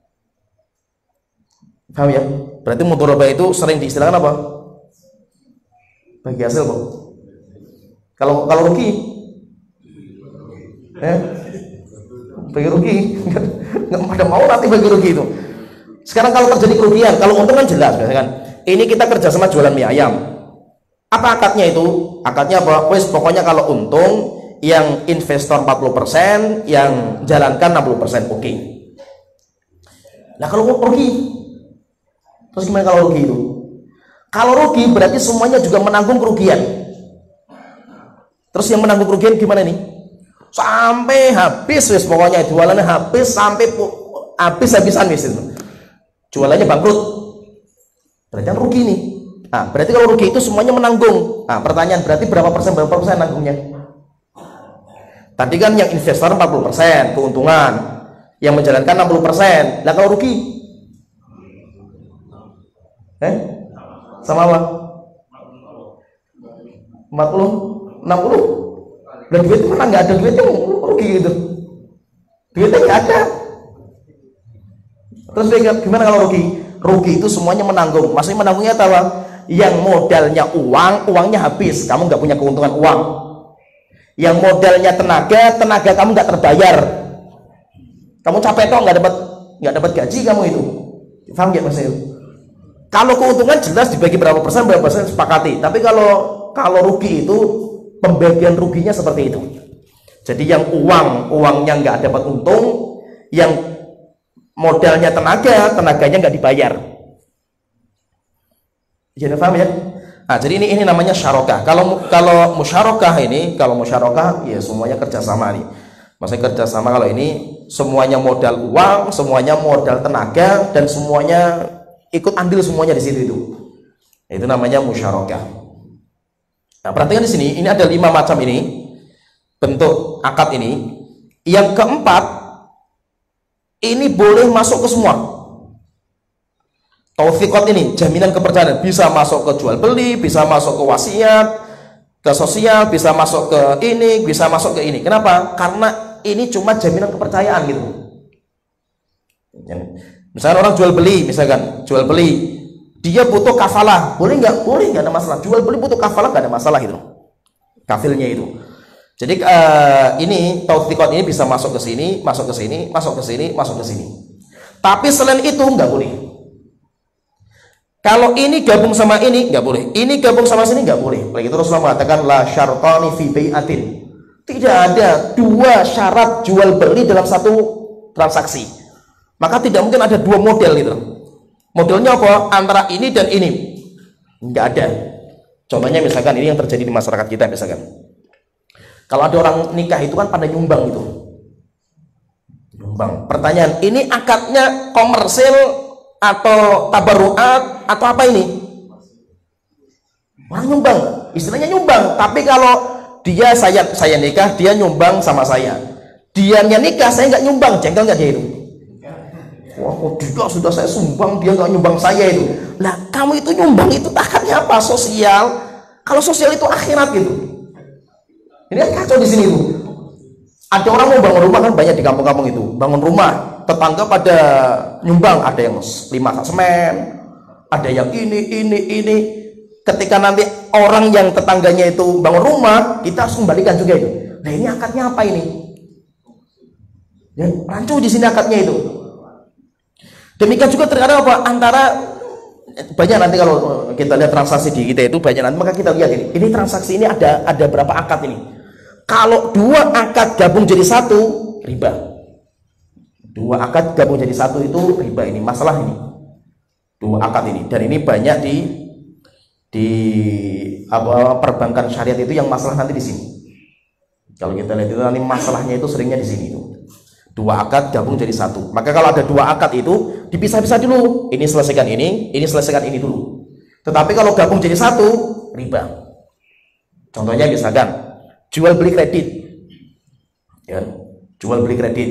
Paham ya? Berarti mudharabah itu sering diistilahkan apa? Bagi hasil, kok. Kalau kalau rugi, eh, bagi rugi, nggak pada mau nanti bagi rugi itu. Sekarang kalau terjadi kerugian, kalau untung kan jelas, kan? Ini kita kerja sama jualan mie ayam. Apa akadnya itu? Akadnya apa? Wes pokoknya kalau untung, yang investor empat puluh persen, yang jalankan enam puluh persen, oke. Nah kalau rugi, terus gimana kalau rugi itu? Kalau rugi berarti semuanya juga menanggung kerugian. Terus yang menanggung kerugian gimana nih? Sampai habis wis, pokoknya jualannya habis sampai habis-habisan wis itu. Jualannya bangkrut. Berarti kan rugi nih. Nah, berarti kalau rugi itu semuanya menanggung. Nah, pertanyaan berarti berapa persen berapa persen nanggungnya? Tadi kan yang investor empat puluh persen keuntungan, yang menjalankan enam puluh persen. Lah kalau rugi? Eh? Sama apa? empat puluh enam puluh. Lah duit mana nggak ada duitnya, rugi gitu. Duitnya nggak ada. Terus gimana kalau rugi? Rugi itu semuanya menanggung. Maksudnya menanggungnya apa? Yang modalnya uang, uangnya habis, kamu nggak punya keuntungan uang. Yang modalnya tenaga, tenaga kamu nggak terbayar. Kamu capek toh nggak dapat nggak dapat gaji kamu itu. Paham nggak Mas? Kalau keuntungan jelas dibagi berapa persen, berapa persen sepakati. Tapi kalau kalau rugi itu pembagian ruginya seperti itu. Jadi yang uang, uangnya nggak dapat untung, yang modalnya tenaga, tenaganya nggak dibayar. Jadi paham ya? Nah, jadi ini ini namanya syarokah. Kalau kalau musyarakah ini, kalau musyarakah ya semuanya kerjasama nih. Maksudnya kerjasama kalau ini semuanya modal uang, semuanya modal tenaga, dan semuanya ikut andil semuanya di situ itu. Itu namanya musyarakah. Nah, perhatikan di sini, ini ada lima macam ini bentuk akad ini. Yang keempat, ini boleh masuk ke semua. Taufiqat ini, jaminan kepercayaan, bisa masuk ke jual beli, bisa masuk ke wasiat, ke sosial, bisa masuk ke ini, bisa masuk ke ini. Kenapa? Karena ini cuma jaminan kepercayaan gitu. Misalnya orang jual beli, misalkan jual beli, dia butuh kafalah, boleh nggak? Boleh, nggak ada masalah. Jual beli butuh kafalah, nggak ada masalah gitu. Kafilnya itu. Jadi uh, ini taufiqat ini bisa masuk ke sini, masuk ke sini, masuk ke sini, masuk ke sini. Tapi selain itu nggak boleh. Kalau ini gabung sama ini nggak boleh, ini gabung sama sini nggak boleh. Lagi terus Rasulullah mengatakan la syartani fi bai'atin. Tidak ada dua syarat jual beli dalam satu transaksi. Maka tidak mungkin ada dua model gitu. Modelnya apa? Antara ini dan ini. Nggak ada. Contohnya misalkan ini yang terjadi di masyarakat kita misalkan. Kalau ada orang nikah itu kan pada nyumbang gitu. Nyumbang. Pertanyaan, ini akadnya komersil atau tabarruat atau apa ini? Orang nyumbang, istilahnya nyumbang. Tapi kalau dia saya saya nikah, dia nyumbang sama saya. Dianya nikah, saya nggak nyumbang, jengkel nggak dia itu? Wah, kok dia sudah saya sumbang, dia nggak nyumbang saya itu. Lah, kamu itu nyumbang itu akadnya apa? Sosial. Kalau sosial itu akhirat gitu. Ini kan kacau di sini tuh. Ada orang mau bangun rumah kan banyak di kampung-kampung itu. Bangun rumah, tetangga pada nyumbang, ada yang lima sak semen, ada yang ini, ini, ini. Ketika nanti orang yang tetangganya itu bangun rumah, kita harus kembalikan juga itu. Nah ini akadnya apa ini? Ya, rancu di sini akadnya itu. Demikian juga terkadang apa? Antara banyak nanti kalau kita lihat transaksi di kita itu banyak nanti maka kita lihat ini. Ini transaksi ini ada ada berapa akad ini? Kalau dua akad gabung jadi satu, riba. Dua akad gabung jadi satu itu riba, ini masalah ini. Dua akad ini, dan ini banyak di di apa perbankan syariat itu yang masalah nanti di sini. Kalau kita lihat itu nanti masalahnya itu seringnya di sini itu. Dua akad gabung jadi satu. Maka kalau ada dua akad itu dipisah-pisah dulu. Ini selesaikan ini, ini selesaikan ini dulu. Tetapi kalau gabung jadi satu, riba. Contohnya misalkan jual beli kredit, ya, jual beli kredit.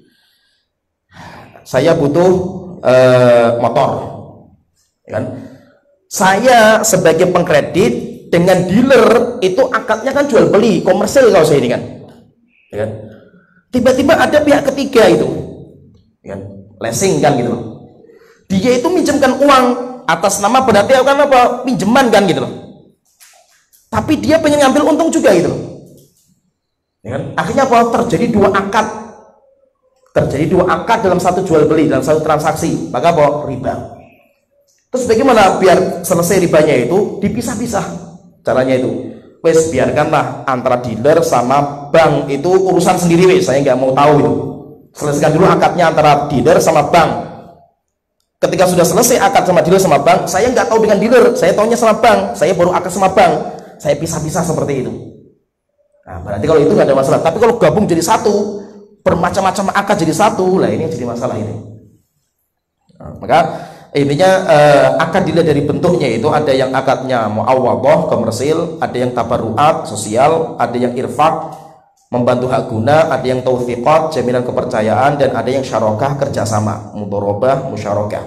Saya butuh eh, motor, ya kan? Saya sebagai pengkredit dengan dealer itu akadnya kan jual beli komersil kalau saya ini kan, ya kan? Tiba-tiba ada pihak ketiga itu, ya kan? Leasing kan gitu loh. Dia itu minjemkan uang atas nama berarti kan apa? Pinjaman kan gitu loh. Tapi dia pengen ngambil untung juga gitu loh. Ya kan? Akhirnya apa? Terjadi dua akad, terjadi dua akad dalam satu jual beli, dalam satu transaksi. Maka apa? Riba. Terus bagaimana biar selesai ribanya itu? Dipisah-pisah caranya itu. Wes biarkanlah antara dealer sama bank itu urusan sendiri wes. Saya nggak mau tahu itu. Selesaikan dulu akadnya antara dealer sama bank. Ketika sudah selesai akad sama dealer sama bank, saya nggak tahu dengan dealer, saya taunya sama bank. Saya baru akad sama bank. Saya pisah-pisah seperti itu. Nah, berarti kalau itu nggak ada masalah. Tapi kalau gabung jadi satu, bermacam-macam akad jadi satu, lah ini yang jadi masalah ini. Nah, maka intinya eh, akad dilihat dari bentuknya itu ada yang akadnya muawwadhah komersil, ada yang tabarruat sosial, ada yang irfaq membantu hak guna, ada yang taufiqat jaminan kepercayaan, dan ada yang syarakah kerjasama, mudharabah musyarakah.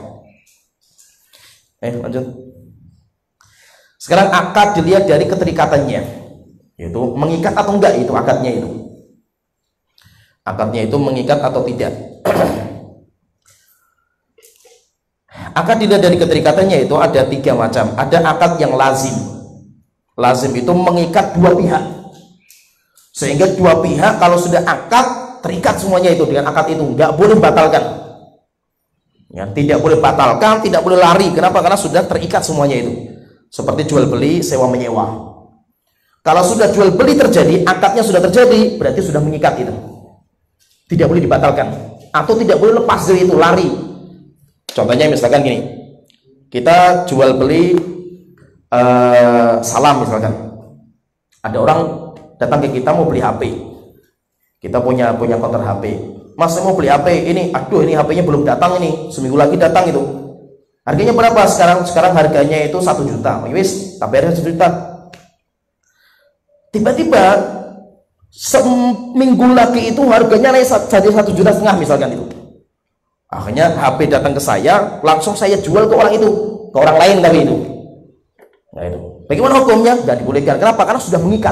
Eh lanjut. Sekarang akad dilihat dari keterikatannya. Itu mengikat atau enggak itu akadnya itu. Akadnya itu mengikat atau tidak. Akad dilihat dari keterikatannya itu ada tiga macam. Ada akad yang lazim. Lazim itu mengikat dua pihak, sehingga dua pihak kalau sudah akad terikat semuanya itu dengan akad itu, nggak boleh batalkan. Ya, tidak boleh batalkan, tidak boleh lari. Kenapa? Karena sudah terikat semuanya itu. Seperti jual beli, sewa menyewa. Kalau sudah jual beli terjadi, akadnya sudah terjadi, berarti sudah mengikat itu. Tidak boleh dibatalkan, atau tidak boleh lepas dari itu, lari. Contohnya misalkan gini, kita jual beli uh, salam misalkan. Ada orang datang ke kita mau beli H P. Kita punya punya konter H P. Mas, saya mau beli H P ini, aduh ini H P-nya belum datang ini, seminggu lagi datang itu. Harganya berapa sekarang? Sekarang harganya itu satu juta. Wis, tak bayar satu juta. Tiba-tiba seminggu lagi itu harganya naik jadi satu juta setengah misalkan itu. Akhirnya H P datang ke saya, langsung saya jual ke orang itu, ke orang lain tapi itu. Nah itu. Bagaimana hukumnya? Nggak dibolehkan. Kenapa? Karena sudah mengikat.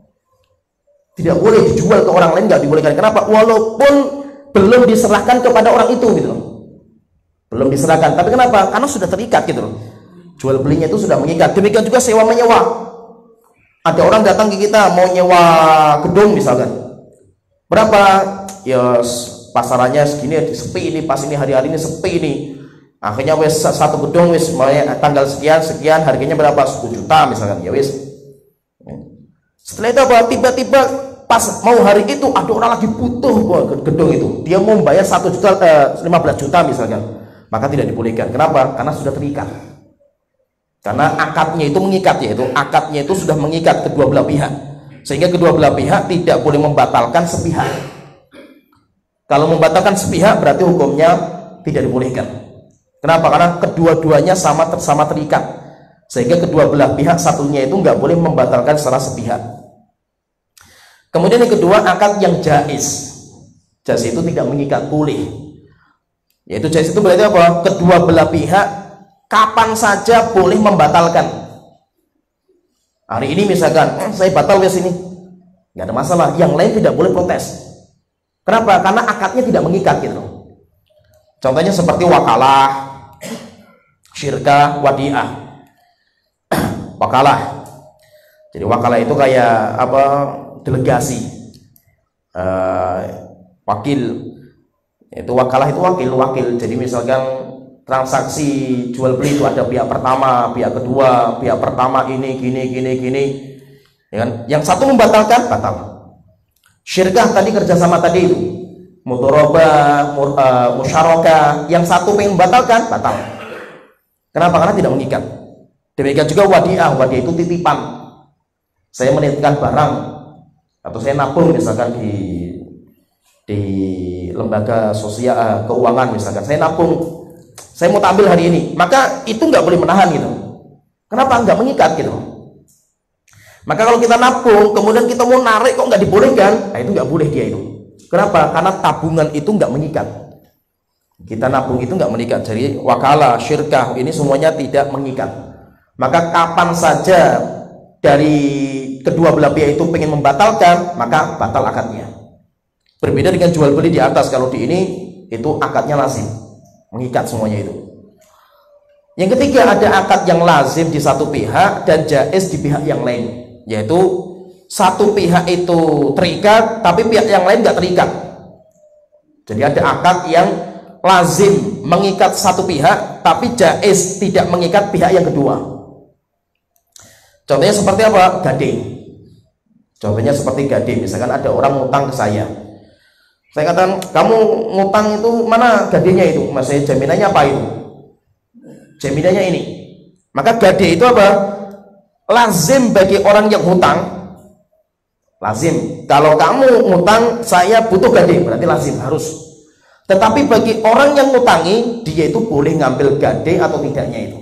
Tidak boleh dijual ke orang lain, nggak dibolehkan. Kenapa? Walaupun belum diserahkan kepada orang itu gitu loh. Belum diserahkan, tapi kenapa? Karena sudah terikat gitu loh. Jual belinya itu sudah mengikat. Demikian juga sewa menyewa. Ada orang datang ke kita mau nyewa gedung misalkan. Berapa? Ya pasarannya segini, sepi ini, pas ini hari-hari ini sepi ini. Akhirnya wes satu gedung wes tanggal sekian sekian harganya berapa? sepuluh juta misalkan. Ya wes. Setelah itu apa? Tiba-tiba pas mau hari itu ada orang lagi butuh gedung itu, dia mau bayar satu juta, eh, lima belas juta misalkan, maka tidak dibolehkan. Kenapa? Karena sudah terikat. Karena akadnya itu mengikat, yaitu akadnya itu sudah mengikat kedua belah pihak, sehingga kedua belah pihak tidak boleh membatalkan sepihak. Kalau membatalkan sepihak berarti hukumnya tidak dibolehkan. Kenapa? Karena kedua-duanya sama sama terikat, sehingga kedua belah pihak satunya itu nggak boleh membatalkan secara sepihak. Kemudian yang kedua, akad yang jaiz. Jaiz itu tidak mengikat, boleh. Yaitu jaiz itu berarti apa? Kedua belah pihak kapan saja boleh membatalkan. Hari ini misalkan, eh, saya batal ke sini, nggak ada masalah. Yang lain tidak boleh protes. Kenapa? Karena akadnya tidak mengikat gitu. Contohnya seperti wakalah, syirkah, wadiah. Wakalah. Jadi wakalah itu kayak apa? Delegasi, uh, wakil. Itu wakalah itu wakil wakil. Jadi misalkan transaksi jual beli itu ada pihak pertama, pihak kedua, pihak pertama ini gini gini gini, ya kan? Yang satu membatalkan, batal. Syirkah tadi kerjasama tadi itu, mudharabah, mur, uh, musyarakah. Yang satu pengen membatalkan, batal. Kenapa? Karena tidak mengikat. Demikian juga wadiah. Wadiah itu titipan. Saya menitipkan barang, atau saya nabung misalkan di di lembaga sosial keuangan misalkan, saya nabung, saya mau tampil hari ini, maka itu nggak boleh menahan gitu. Kenapa? Nggak mengikat gitu. Maka kalau kita nabung kemudian kita mau narik kok nggak dibolehkan, nah itu nggak boleh dia itu. Kenapa? Karena tabungan itu nggak mengikat. Kita nabung itu nggak mengikat. Jadi wakalah, syirkah ini semuanya tidak mengikat. Maka kapan saja dari kedua belah pihak itu pengen membatalkan, maka batal akadnya. Berbeda dengan jual beli di atas. Kalau di ini itu akadnya lazim, mengikat semuanya itu. Yang ketiga, ada akad yang lazim di satu pihak dan jaiz di pihak yang lain, yaitu satu pihak itu terikat tapi pihak yang lain nggak terikat. Jadi ada akad yang lazim mengikat satu pihak tapi jaiz tidak mengikat pihak yang kedua. Contohnya seperti apa? Gading. Contohnya seperti gading. Misalkan ada orang ngutang ke saya. Saya katakan, kamu ngutang itu mana gadingnya itu? Mas, saya jaminannya apa itu? Jaminannya ini. Maka gading itu apa? Lazim bagi orang yang hutang. Lazim. Kalau kamu ngutang, saya butuh gading, berarti lazim, harus. Tetapi bagi orang yang ngutangi, dia itu boleh ngambil gading atau tidaknya itu.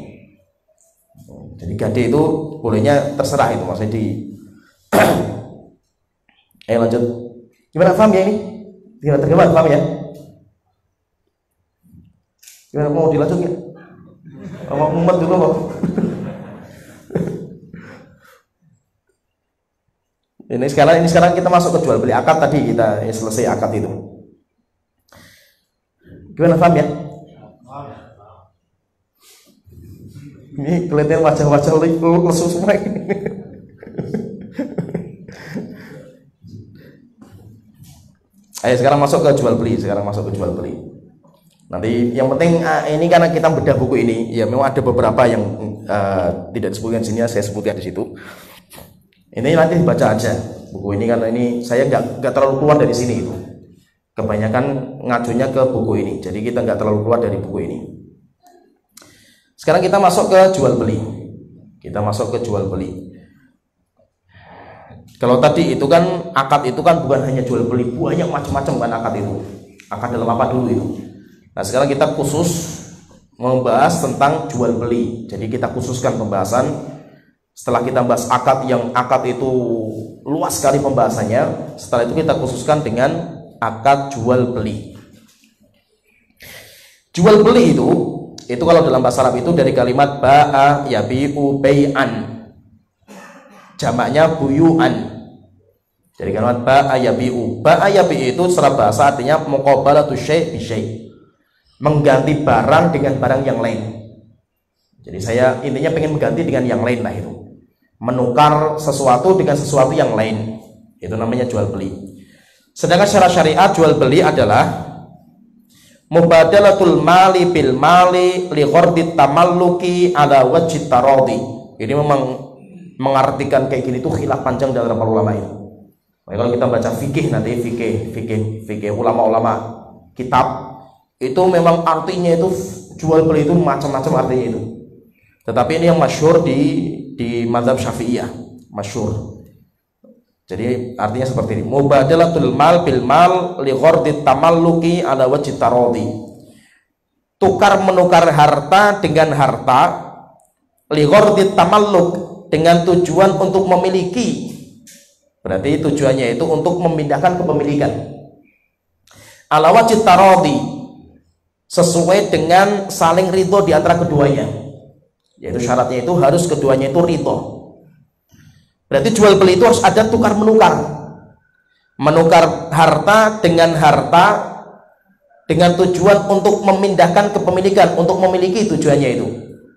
Jadi gade itu bolehnya terserah itu, maksudnya di ayo lanjut. Gimana, paham ya ini? Gimana, terjemah, paham ya? Gimana, mau dilanjut ya? Mau mumet dulu kok. Ini sekarang ini sekarang kita masuk ke jual beli akad tadi, kita ya, selesai akad itu. Gimana, paham ya? Ini kelihatan wajah-wajah lesu semua ini. Ayo sekarang masuk ke jual beli, sekarang masuk ke jual beli. Nanti yang penting uh, ini karena kita bedah buku ini, ya memang ada beberapa yang uh, tidak disebutkan di sini, saya sebutkan di situ. Ini nanti dibaca aja buku ini karena ini saya nggak nggak terlalu keluar dari sini itu. Kebanyakan ngajunya ke buku ini, jadi kita nggak terlalu keluar dari buku ini. Sekarang kita masuk ke jual beli. Kita masuk ke jual beli. Kalau tadi itu kan akad itu kan bukan hanya jual beli, banyak macam-macam kan akad itu. Akad dalam apa dulu itu? Nah sekarang kita khusus membahas tentang jual beli. Jadi kita khususkan pembahasan setelah kita bahas akad yang akad itu luas sekali pembahasannya. Setelah itu kita khususkan dengan akad jual beli. Jual beli itu itu kalau dalam bahasa Arab itu dari kalimat ba'a yabi'u bai'an, jamaknya buyu'an. Jadi kalimat ba'a yabi'u, ba'a yabi'u itu secara bahasa artinya muqabalatu syai' bi syai', mengganti barang dengan barang yang lain. Jadi saya intinya pengen mengganti dengan yang lain lah itu, menukar sesuatu dengan sesuatu yang lain, itu namanya jual beli. Sedangkan secara syariat jual beli adalah mubadalatul mali bil mali li ghardit tamalluki ala wajhi taradi. Ini memang mengartikan kayak gini tuh khilaf panjang dalam para ulama itu. Nah, kalau kita baca fikih nanti fikih fikih fikih ulama-ulama kitab itu memang artinya itu jual beli itu macam-macam artinya itu. Tetapi ini yang masyhur di di mazhab Syafi'iyah, masyhur. Jadi artinya seperti ini, mubadalatul mal bil mal li ghardit tamalluki ala wajhi taradi. Tukar menukar harta dengan harta, li ghardit tamalluk, dengan tujuan untuk memiliki. Berarti tujuannya itu untuk memindahkan kepemilikan. Ala wajhi taradi, sesuai dengan saling ridho di antara keduanya. Yaitu syaratnya itu harus keduanya itu ridho. Berarti jual beli itu harus ada tukar menukar, menukar harta dengan harta dengan tujuan untuk memindahkan kepemilikan, untuk memiliki tujuannya itu,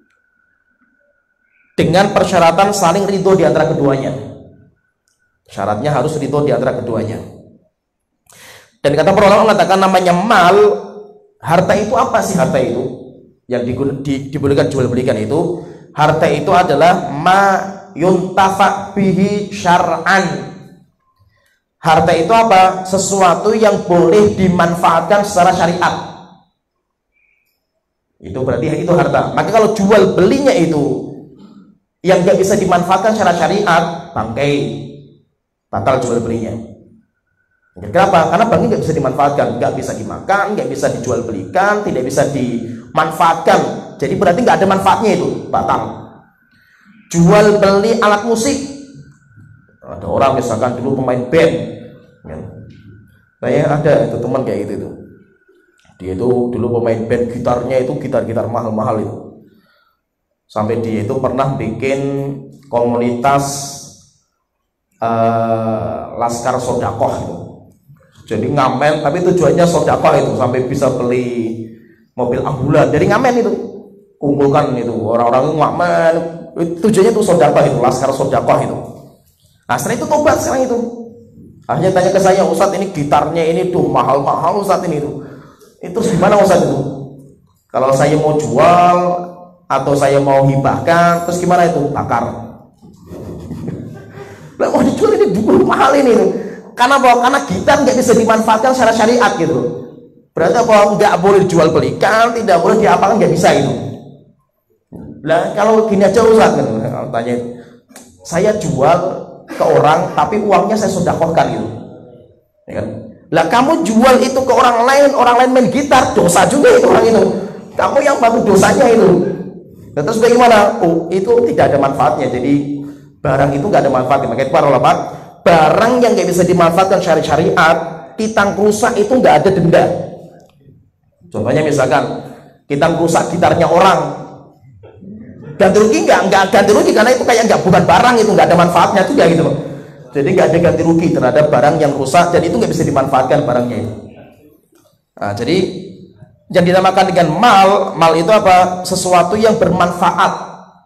dengan persyaratan saling ridho di antara keduanya. Syaratnya harus ridho di antara keduanya. Dan kata para ulama mengatakan namanya mal, harta itu apa sih harta itu? Yang dibolehkan jual belikan itu, harta itu adalah ma yuntafa bihi syar'an. Harta itu apa? Sesuatu yang boleh dimanfaatkan secara syariat. Itu berarti itu harta. Maka kalau jual belinya itu yang nggak bisa dimanfaatkan secara syariat, bangkai, batal jual belinya. Kenapa? Karena bangkai nggak bisa dimanfaatkan, nggak bisa dimakan, nggak bisa dijual belikan, tidak bisa dimanfaatkan. Jadi berarti nggak ada manfaatnya itu, batal. Jual beli alat musik, ada orang misalkan dulu pemain band, saya ada itu teman kayak gitu itu, dia itu dulu pemain band, gitarnya itu gitar-gitar mahal-mahal itu, sampai dia itu pernah bikin komunitas uh, laskar sodakoh itu, jadi ngamen tapi tujuannya sodakoh itu, sampai bisa beli mobil ambulan, jadi ngamen itu, kumpulkan itu orang-orang ngamen. Tujuannya itu sodakoh itu, laskar sodakoh itu. Nah setelah itu tobat sekarang itu. Akhirnya tanya ke saya, Ustadz ini gitarnya ini tuh mahal-mahal Ustadz ini tuh. Itu gimana Ustadz itu? Kalau saya mau jual atau saya mau hibahkan, terus gimana itu? Bakar. Lah mau dijual ini dulu mahal ini tuh. Karena apa? Karena gitar nggak bisa dimanfaatkan secara syariat gitu. Berarti apa? Nggak boleh dijual belikan, tidak boleh diapakan, nggak bisa itu. Lah kalau gini aja Ustaz kan, tanya saya jual ke orang tapi uangnya saya sedekahkan gitu, ya kan? Lah kamu jual itu ke orang lain, orang lain main gitar, dosa juga itu orang itu, kamu yang bantu dosanya itu. Nah, terus bagaimana? Oh itu tidak ada manfaatnya, jadi barang itu nggak ada manfaatnya. Makanya para ulama, barang yang nggak bisa dimanfaatkan syari syariat, kita rusak itu nggak ada denda. Contohnya misalkan kita rusak gitarnya orang, ganti rugi nggak? Nggak ganti rugi karena itu kayak nggak, bukan barang itu, nggak ada manfaatnya juga gitu loh. Jadi nggak ada ganti rugi terhadap barang yang rusak dan itu nggak bisa dimanfaatkan barangnya itu. Nah, jadi yang dinamakan dengan mal, mal itu apa? Sesuatu yang bermanfaat,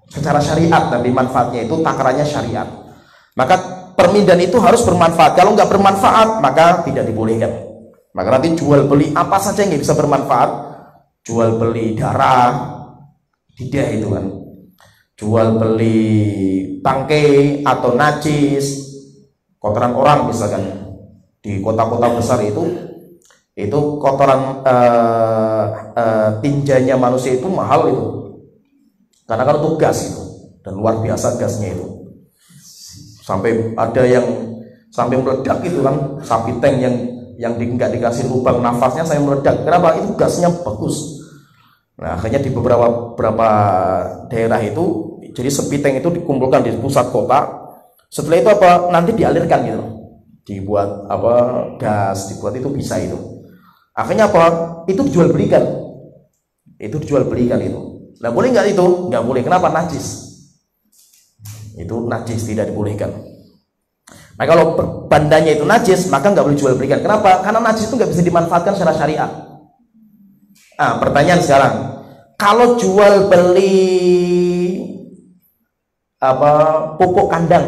secara syariat, tapi manfaatnya itu takarannya syariat. Maka permindan itu harus bermanfaat. Kalau nggak bermanfaat maka tidak dibolehkan. Maka nanti jual beli apa saja yang nggak bisa bermanfaat, jual beli darah tidak itu kan, jual beli bangkai atau najis, kotoran orang misalkan di kota-kota besar itu itu kotoran uh, uh, tinjanya manusia itu mahal itu, karena kan itu gas itu, dan luar biasa gasnya itu, sampai ada yang sampai meledak itu kan, sapi tank yang yang di, nggak dikasih lubang nafasnya saya meledak. Kenapa? Itu gasnya bagus. Nah akhirnya di beberapa beberapa daerah itu, jadi sapi tank itu dikumpulkan di pusat kota. Setelah itu apa? Nanti dialirkan gitu, dibuat apa gas, dibuat itu bisa itu. Akhirnya apa? Itu dijual belikan, itu dijual belikan itu. Nah boleh nggak itu? Nggak boleh. Kenapa? Najis. Itu najis, tidak dibolehkan. Nah kalau bandanya itu najis maka nggak boleh jual belikan. Kenapa? Karena najis itu nggak bisa dimanfaatkan secara syariat. Ah pertanyaan sekarang, kalau jual beli apa pupuk kandang,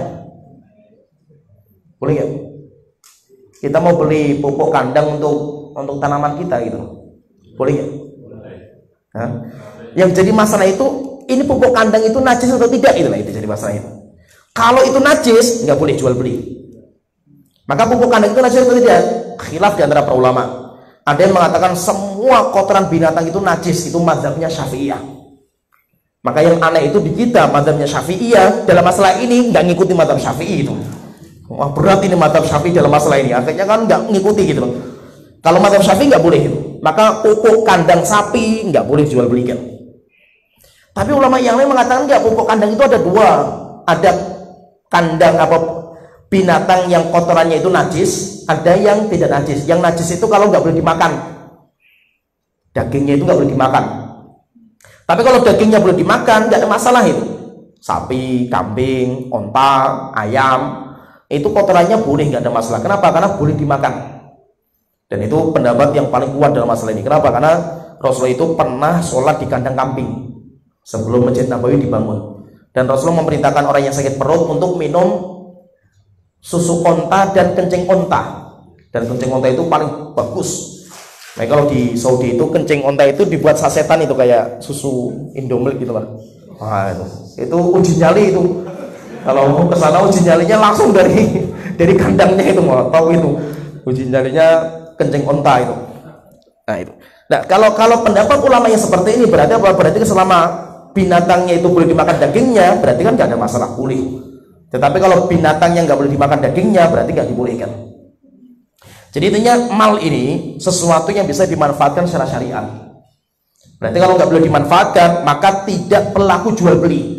boleh nggak? Kita mau beli pupuk kandang untuk untuk tanaman kita gitu, boleh nggak? Hah? Yang jadi masalah itu, ini pupuk kandang itu najis atau tidak, itulah itu jadi masalah itu. Kalau itu najis nggak boleh jual beli. Maka pupuk kandang itu najis atau tidak? Khilaf di antara para ulama. Ada yang mengatakan semua kotoran binatang itu najis, itu mazhabnya Syafi'iyah. Maka yang aneh itu di kita mazhabnya Syafi'iyah dalam masalah ini nggak ngikuti mazhab Syafi'i itu. Wah berat ini mazhab Syafi'i dalam masalah ini. Akhirnya kan nggak ngikuti gitu loh. Kalau mazhab Syafi'i nggak boleh itu. Maka pupuk kandang sapi nggak boleh jual belikan. Tapi ulama yang lain mengatakan nggak, pupuk kandang itu ada dua. Ada kandang apa binatang yang kotorannya itu najis, ada yang tidak najis. Yang najis itu kalau nggak boleh dimakan, dagingnya itu nggak boleh dimakan. Tapi kalau dagingnya boleh dimakan, nggak ada masalah itu. Sapi, kambing, onta, ayam, itu kotorannya boleh, nggak ada masalah. Kenapa? Karena boleh dimakan. Dan itu pendapat yang paling kuat dalam masalah ini. Kenapa? Karena Rasulullah itu pernah sholat di kandang kambing sebelum Masjid Nabawi dibangun. Dan Rasulullah memerintahkan orang yang sakit perut untuk minum susu onta dan kencing onta. Dan kencing onta itu paling bagus. Nah kalau di Saudi itu kencing onta itu dibuat sasetan itu kayak susu Indomilk gitu lah. Wah itu, itu uji nyali itu. Kalau mau kesana uji nyalinya langsung dari dari kandangnya itu, mau tahu itu uji nyalinya kencing onta itu. Nah itu. Nah kalau kalau pendapat ulama yang seperti ini berarti apa? Berarti selama binatangnya itu boleh dimakan dagingnya, berarti kan nggak ada masalah, boleh. Tetapi kalau binatang yang nggak boleh dimakan dagingnya, berarti nggak dibolehkan. Jadi intinya mal ini sesuatu yang bisa dimanfaatkan secara syariat. Berarti kalau nggak boleh dimanfaatkan, maka tidak berlaku jual beli.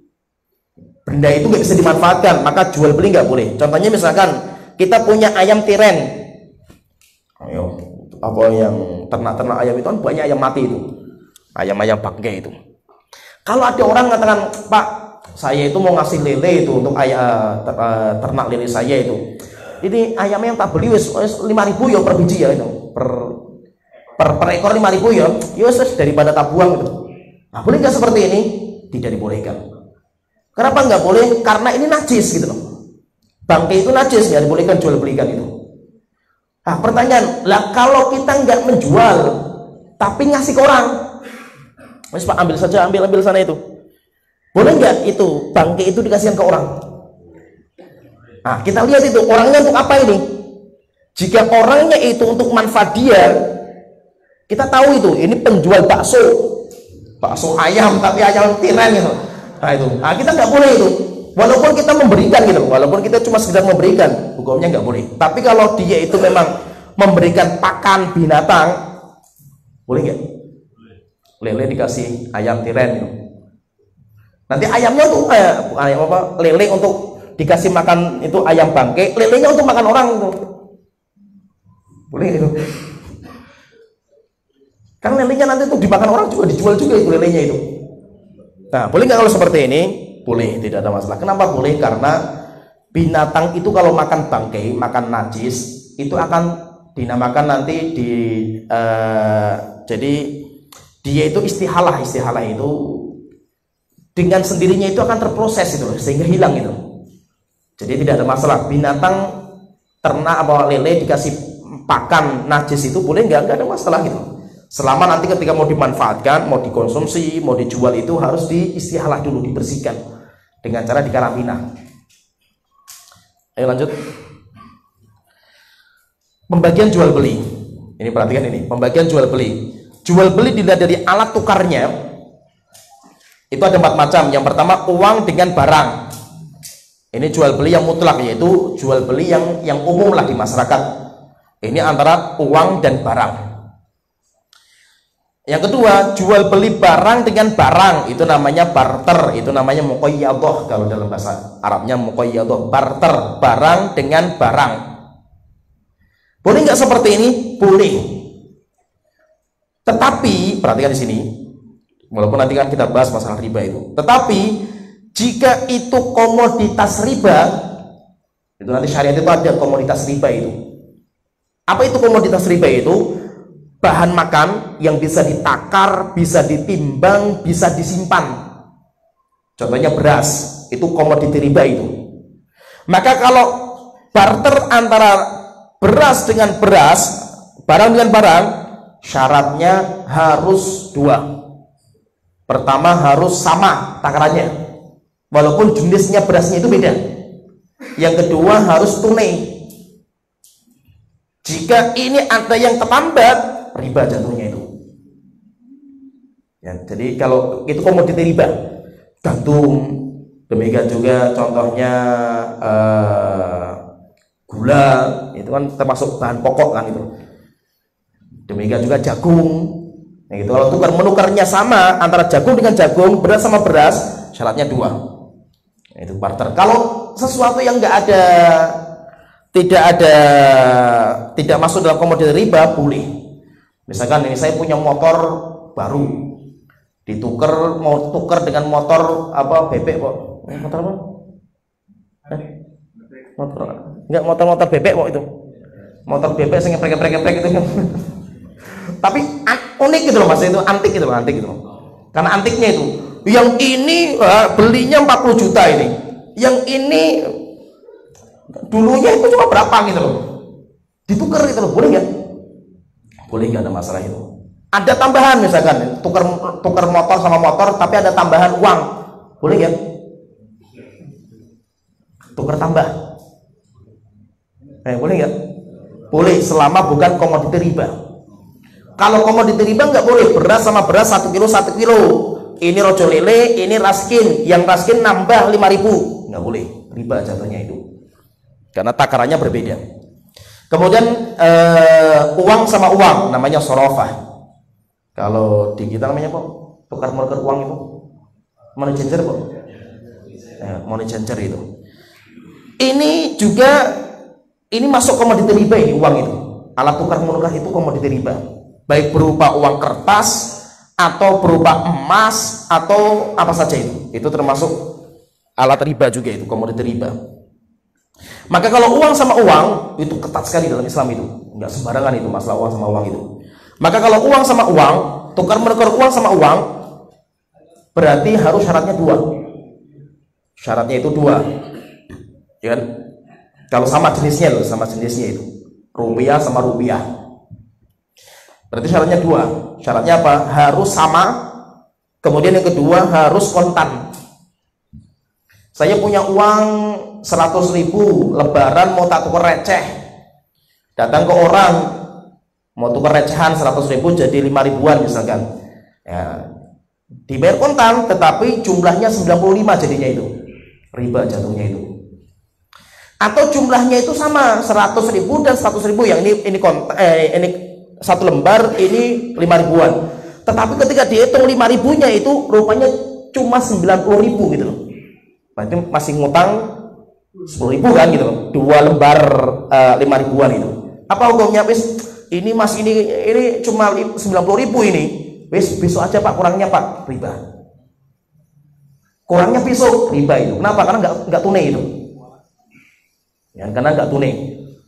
Benda itu nggak bisa dimanfaatkan, maka jual beli nggak boleh. Contohnya misalkan kita punya ayam tiren, ayo apa yang ternak-ternak ayam itu kan banyak ayam mati itu, ayam-ayam bangkai itu. Kalau ada orang mengatakan, Pak, saya itu mau ngasih lele itu untuk ayam ternak lele saya itu. Ini ayamnya yang tak beli wes lima ribu ya per biji ya itu, per per, per ekor lima ribu ya. Yus daripada tak buang itu. Nah, boleh nggak seperti ini? Tidak dibolehkan. Kenapa nggak boleh? Karena ini najis gitu loh. Bangkai itu najis, nggak dibolehkan jual belikan itu. Nah, pertanyaan, lah kalau kita nggak menjual tapi ngasih ke orang, mas Pak ambil saja, ambil ambil sana itu, boleh nggak itu bangkai itu dikasihkan ke orang? Nah kita lihat itu orangnya untuk apa ini. Jika orangnya itu untuk manfaat dia, kita tahu itu ini penjual bakso, bakso ayam tapi ayam tiren gitu. Nah itu, nah kita nggak boleh itu. Walaupun kita memberikan gitu, walaupun kita cuma sekedar memberikan, hukumnya nggak boleh. Tapi kalau dia itu memang memberikan pakan binatang, boleh nggak? Lele dikasih ayam tiren gitu. Nanti ayamnya tuh eh, ayam apa? Lele untuk dikasih makan itu ayam bangkai, lelenya untuk makan orang itu. Boleh itu. Kan lelenya nanti untuk dimakan orang juga dijual juga itu lelenya itu. Nah, boleh nggak kalau seperti ini? Boleh, tidak ada masalah. Kenapa boleh? Karena binatang itu kalau makan bangkai, makan najis, itu akan dinamakan nanti di uh, jadi dia itu istihalah, istihalah itu dengan sendirinya itu akan terproses itu, sehingga hilang itu. Jadi tidak ada masalah. Binatang ternak atau lele dikasih pakan najis itu boleh nggak? Nggak ada masalah gitu. Selama nanti ketika mau dimanfaatkan, mau dikonsumsi, mau dijual itu harus diistihalah dulu, dibersihkan dengan cara dikarantina. Ayo lanjut. Pembagian jual beli. Ini perhatikan ini, pembagian jual beli. Jual beli dilihat dari alat tukarnya. Itu ada empat macam. Yang pertama uang dengan barang. Ini jual beli yang mutlak, yaitu jual beli yang yang umum lah di masyarakat. Ini antara uang dan barang. Yang kedua, jual beli barang dengan barang, itu namanya barter, itu namanya muqayyadah kalau dalam bahasa Arabnya muqayyadah, barter, barang dengan barang. Boleh nggak seperti ini? Boleh. Tetapi perhatikan di sini, walaupun nanti kan kita bahas masalah riba itu. Tetapi jika itu komoditas riba, itu nanti syariat itu ada komoditas riba itu. Apa itu komoditas riba itu? Bahan makan yang bisa ditakar, bisa ditimbang, bisa disimpan. Contohnya beras, itu komoditi riba itu. Maka kalau barter antara beras dengan beras, barang dengan barang, syaratnya harus dua. Pertama harus sama takarannya, walaupun jenisnya berasnya itu beda. Yang kedua harus tunai. Jika ini ada yang terlambat, riba jatuhnya itu. Ya, jadi kalau itu komoditi riba, gandum, demikian juga contohnya uh, gula, itu kan termasuk bahan pokok kan itu. Demikian juga jagung. Nah, gitu. Kalau tukar menukarnya sama antara jagung dengan jagung, beras sama beras, syaratnya dua. Nah, itu barter. Kalau sesuatu yang enggak ada, tidak ada, tidak masuk dalam komoditi riba, boleh. Misalkan ini saya punya motor baru, ditukar, mau tukar dengan motor apa bebek kok? Motor apa? Eh? Motor enggak, motor-motor bebek kok itu. Motor bebek sing geprek-geprek itu kan. Tapi unik gitu loh Mas, itu antik gitu loh, antik gitu loh. Karena antiknya itu, yang ini uh, belinya empat puluh juta ini. Yang ini dulunya itu cuma berapa gitu loh. Ditukar gitu loh, boleh nggak? Boleh, nggak ada masalah itu. Ada tambahan misalkan tukar tukar motor sama motor tapi ada tambahan uang, boleh nggak? Tukar tambah, eh, boleh nggak? Boleh selama bukan komoditi riba. Kalau komoditi riba nggak boleh. Beras sama beras satu kilo satu kilo. Ini rojo lele, ini raskin. Yang raskin nambah lima ribu, nggak boleh. Riba jatuhnya itu. Karena takarannya berbeda. Kemudian uh, uang sama uang namanya sorofah. Kalau di kita namanya kok tukar menukar uang itu money changer kok. Eh, money changer itu. Ini juga ini masuk komoditi riba ini uang itu. Alat tukar menukar itu komoditi riba. Baik berupa uang kertas atau berupa emas atau apa saja itu. Itu termasuk alat riba juga itu, komoditi riba. Maka kalau uang sama uang itu ketat sekali dalam Islam itu, nggak sembarangan itu masalah uang sama uang itu. Maka kalau uang sama uang, tukar menukar uang sama uang, berarti harus syaratnya dua. Syaratnya itu dua, ya kan? Kalau sama jenisnya loh, sama jenisnya itu, rupiah sama rupiah. Berarti syaratnya dua. Syaratnya apa? Harus sama. Kemudian yang kedua harus kontan. Saya punya uang seratus ribu, lebaran mau tak tukar receh, datang ke orang mau tukar recehan seratus ribu jadi lima ribuan misalkan ya, dibayar kontan tetapi jumlahnya sembilan puluh lima jadinya itu, riba jatuhnya itu. Atau jumlahnya itu sama seratus ribu dan seratus ribu, yang ini ini kontan, eh, ini satu lembar ini lima ribuan, tetapi ketika dihitung lima ribunya itu rupanya cuma sembilan puluh ribu gitu loh, berarti masih ngutang sepuluh ribu kan gitu, dua lembar uh, lima ribuan itu. Apa hukumnya? Wis ini mas ini ini cuma sembilan puluh ribu ini, wis besok aja pak, kurangnya pak, riba. Kurangnya besok, riba itu. Kenapa? Karena nggak nggak tunai itu. Ya, karena nggak tunai.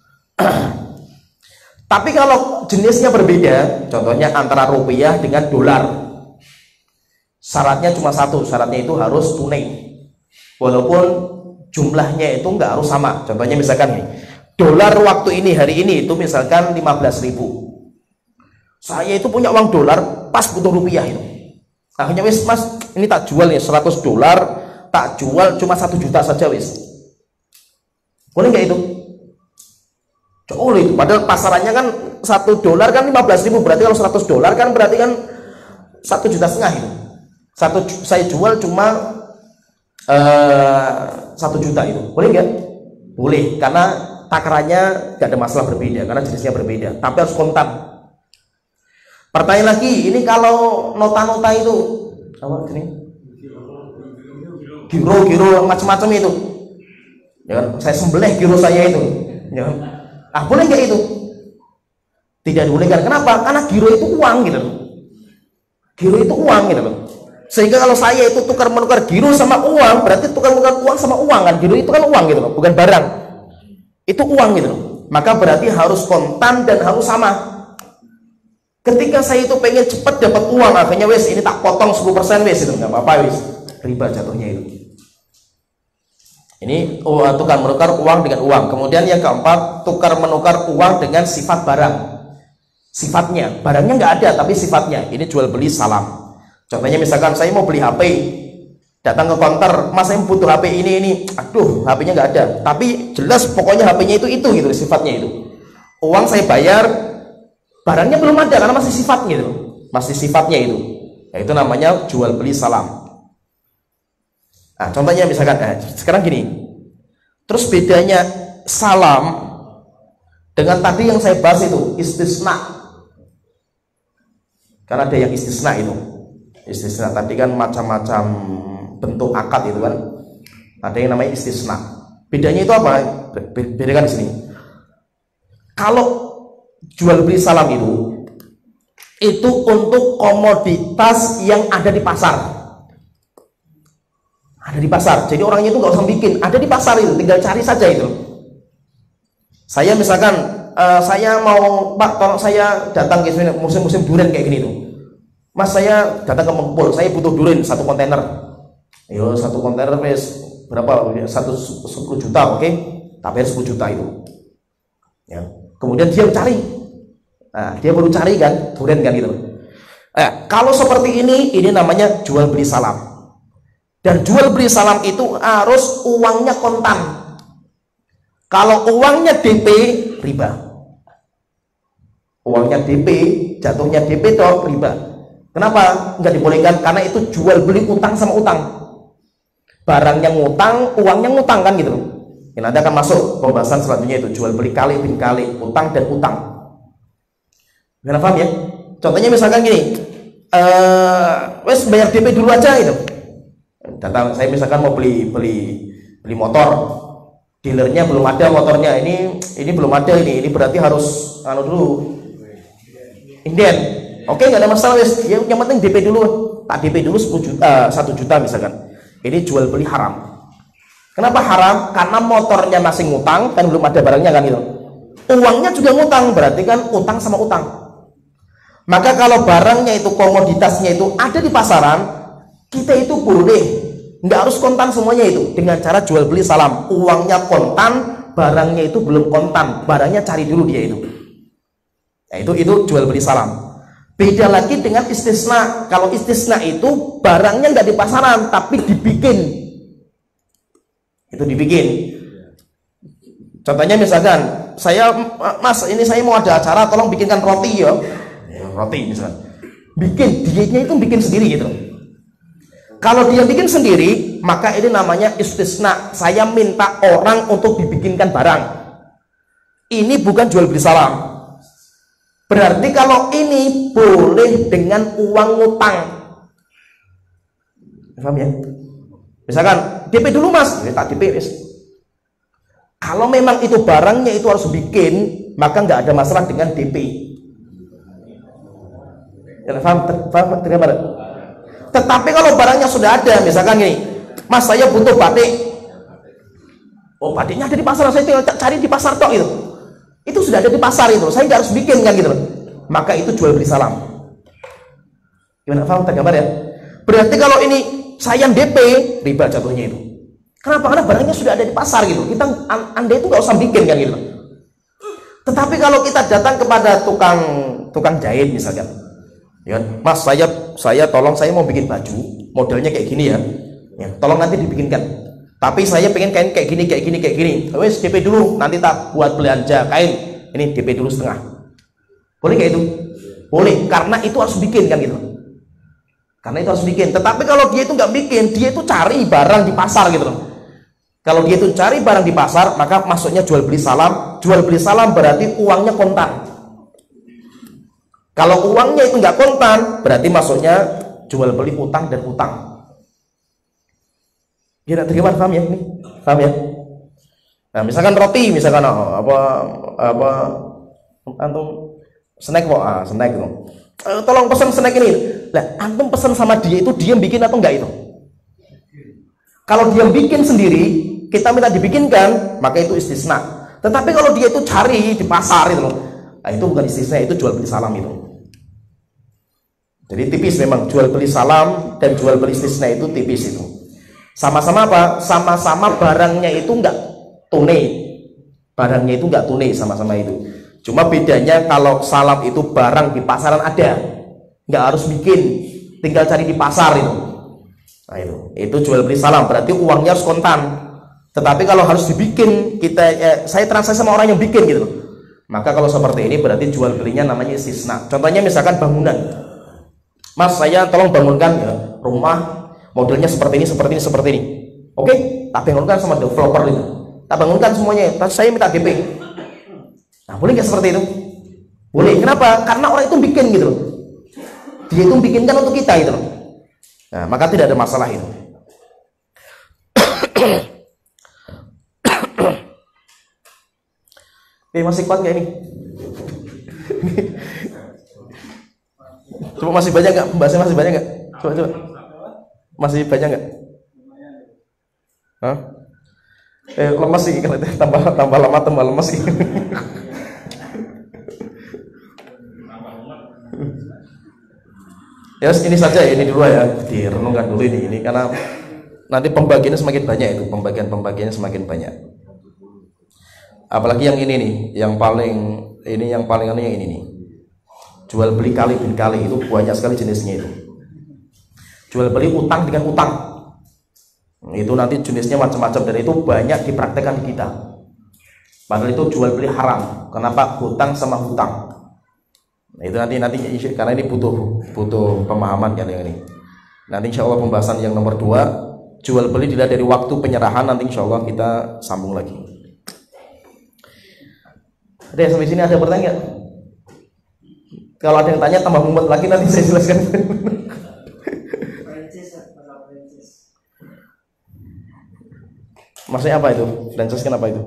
Tapi kalau jenisnya berbeda, contohnya antara rupiah dengan dolar. Syaratnya cuma satu, syaratnya itu harus tunai. Walaupun jumlahnya itu nggak harus sama. Contohnya misalkan nih, dolar waktu ini hari ini itu misalkan lima belas ribu. Saya itu punya uang dolar, pas butuh rupiah itu. Akhirnya wis mas, ini tak jual nih seratus dolar, tak jual cuma satu juta saja wis. Boleh nggak itu? Boleh itu. Padahal pasarannya kan satu dolar kan lima belas ribu, berarti kalau seratus dolar kan berarti kan satu juta setengah itu. Satu saya jual cuma uh, satu juta itu. Boleh nggak? Boleh, karena takarannya nggak ada masalah, berbeda karena jenisnya berbeda. Tapi harus kontan. Pertanyaan lagi, ini kalau nota-nota itu apa ini? Giro-giro macam-macam itu. Ya kan? Saya sembelih giro saya itu. Ya kan? Ah, boleh nggak itu? Tidak dibolehkan. Kenapa? Karena giro itu uang gitu loh. Giro itu uang gitu loh. Sehingga kalau saya itu tukar menukar giro sama uang, berarti tukar menukar uang sama uang kan? Giro itu kan uang gitu loh, bukan barang. Itu uang gitu loh. Maka berarti harus kontan dan harus sama. Ketika saya itu pengen cepat dapat uang, akhirnya wes ini tak potong sepuluh persen wes itu nggak apa-apa wes. Riba jatuhnya itu. Ini oh, tukar menukar uang dengan uang. Kemudian yang keempat, tukar menukar uang dengan sifat barang. Sifatnya, barangnya nggak ada tapi sifatnya. Ini jual beli salam. Contohnya misalkan saya mau beli H P, datang ke counter, mas saya butuh H P ini ini, aduh H P-nya nggak ada. Tapi jelas pokoknya H P-nya itu itu gitu sifatnya itu. Uang saya bayar, barangnya belum ada karena masih sifatnya itu, masih sifatnya itu. Ya, itu namanya jual beli salam. Nah, contohnya misalkan, eh, sekarang gini, terus bedanya salam dengan tadi yang saya bahas itu istisna, karena ada yang istisna itu. Istisna tadi kan macam-macam bentuk akad itu kan, ada yang namanya istisna. Bedanya itu apa? Bedakan di sini. Kalau jual beli salam itu, itu untuk komoditas yang ada di pasar. Ada di pasar, jadi orangnya itu nggak usah bikin, ada di pasar itu, tinggal cari saja itu. Saya misalkan uh, saya mau, Pak, tolong saya datang ke sini musim-musim durian kayak gini tuh, Mas saya datang ke Mengpul, saya butuh durian satu kontainer. Yo satu kontainer wes berapa? Satu sepuluh juta, oke? Okay? Tapi sepuluh juta itu. Ya. Kemudian dia cari, nah, dia baru cari kan durian kan gitu. Eh, kalau seperti ini, ini namanya jual beli salam. Dan jual beli salam itu harus uangnya kontan. Kalau uangnya D P, riba. Uangnya D P, jatuhnya D P toh riba. Kenapa nggak dibolehkan? Karena itu jual beli utang sama utang. Barangnya ngutang, uangnya ngutang kan gitu. Ini nanti akan masuk pembahasan selanjutnya itu jual beli kali bin kali, utang dan utang. Gimana paham ya? Contohnya misalkan gini, uh, wes bayar D P dulu aja gitu. Datang saya misalkan mau beli beli beli motor, dealernya belum ada motornya, ini ini belum ada ini ini berarti harus anu dulu inden. Oke, nggak ada masalah wes, yang, yang penting D P dulu, tak D P dulu sepuluh juta, satu juta misalkan. Ini jual beli haram. Kenapa haram? Karena motornya masih ngutang kan, belum ada barangnya kan itu. Uangnya juga ngutang, berarti kan utang sama utang. Maka kalau barangnya itu komoditasnya itu ada di pasaran, kita itu boleh, nggak harus kontan semuanya itu, dengan cara jual beli salam. Uangnya kontan, barangnya itu belum kontan, barangnya cari dulu dia itu. Nah, itu itu jual beli salam. Beda lagi dengan istisna. Kalau istisna itu barangnya nggak di pasaran tapi dibikin, itu dibikin. Contohnya misalkan saya, Mas ini saya mau ada acara, tolong bikinkan roti ya, roti misalkan. Bikin, dianya itu bikin sendiri gitu. Kalau dia bikin sendiri, maka ini namanya istisna. Saya minta orang untuk dibikinkan barang. Ini bukan jual beli salam. Berarti kalau ini boleh dengan uang ngutang. Paham ya? Misalkan D P dulu Mas, ya, tak D P wis. Kalau memang itu barangnya itu harus bikin, maka nggak ada masalah dengan D P. Ya, paham? Paham? Paham? Tetapi kalau barangnya sudah ada, misalkan gini, Mas saya butuh batik. Oh, batiknya ada di pasar, saya tinggal cari di pasar tok itu. Itu sudah ada di pasar itu, saya nggak harus bikin kan gitu. Maka itu jual beli salam. Gimana, paham? Tergambar ya? Berarti kalau ini saya yang D P, riba jatuhnya itu. Kenapa? Karena barangnya sudah ada di pasar gitu. Kita Anda itu nggak usah bikin kan gitu. Tetapi kalau kita datang kepada tukang tukang jahit misalkan, ya, Mas saya saya tolong saya mau bikin baju modelnya kayak gini ya, ya tolong nanti dibikinkan. Tapi saya pengen kain kayak gini kayak gini kayak gini. Wes D P dulu, nanti tak buat belanja kain. Ini D P dulu setengah. Boleh nggak itu? Boleh, karena itu harus bikin kan gitu. Karena itu harus bikin. Tetapi kalau dia itu nggak bikin, dia itu cari barang di pasar gitu loh. Kalau dia itu cari barang di pasar, maka masuknya jual beli salam. Jual beli salam berarti uangnya kontan. Kalau uangnya itu nggak kontan, berarti masuknya jual beli utang dan utang. Ya, terima paham ya ini? Paham ya? Nah, misalkan roti, misalkan oh, apa apa antum snack kok, ah, snack itu. Eh, tolong pesan snack ini. Lah, antum pesan sama dia itu dia bikin atau enggak itu? Kalau dia bikin sendiri, kita minta dibikinkan, maka itu istisna. Tetapi kalau dia itu cari di pasar itu loh, nah itu bukan istisna, itu jual beli salam itu. Jadi tipis memang jual beli salam dan jual beli istisna itu tipis itu. Sama-sama apa? Sama-sama barangnya itu enggak tunai. Barangnya itu enggak tunai sama-sama itu. Cuma bedanya kalau salam itu barang di pasaran ada, nggak harus bikin, tinggal cari di pasar itu. Nah itu, itu jual beli salam, berarti uangnya harus kontan. Tetapi kalau harus dibikin, kita eh, saya transaksi sama orang yang bikin gitu. Maka kalau seperti ini berarti jual belinya namanya istisna. Contohnya misalkan bangunan, Mas saya tolong bangunkan ya, rumah modelnya seperti ini, seperti ini, seperti ini. Oke, tak bangunkan sama developer itu. Tak bangunkan semuanya, saya minta D P. Nah, boleh nggak seperti itu? Boleh. Kenapa? Karena orang itu bikin gitu loh. Dia itu bikinkan untuk kita gitu loh. Nah, maka tidak ada masalah itu. Oke, masih kuat nggak ini? Coba masih banyak nggak? Pembahasannya masih banyak nggak? Coba coba. Masih banyak nggak? Hah? Eh, lemas sih kalau tambah tambah lama tambah lemas sih. Ya ini saja ya, ini dulu ya, direnungkan dulu ini ini karena nanti pembagiannya semakin banyak itu, pembagian pembagiannya semakin banyak. Apalagi yang ini nih, yang paling ini yang paling anu yang ini nih, jual beli kali bin kali itu banyak sekali jenisnya itu. Jual beli utang dengan utang, itu nanti jenisnya macam-macam dan itu banyak dipraktekkan di kita. Padahal itu jual beli haram. Kenapa? Hutang sama hutang. Nah, itu nanti nanti karena ini butuh butuh pemahaman kan yang ini. Nanti insya Allah pembahasan yang nomor dua, jual beli dilihat dari waktu penyerahan, nanti insya Allah kita sambung lagi. Ada yang sampai sini ada pertanyaan? Kalau ada yang tanya tambah mumet lagi nanti saya jelaskan. Maksudnya apa itu? Franchise kan apa itu?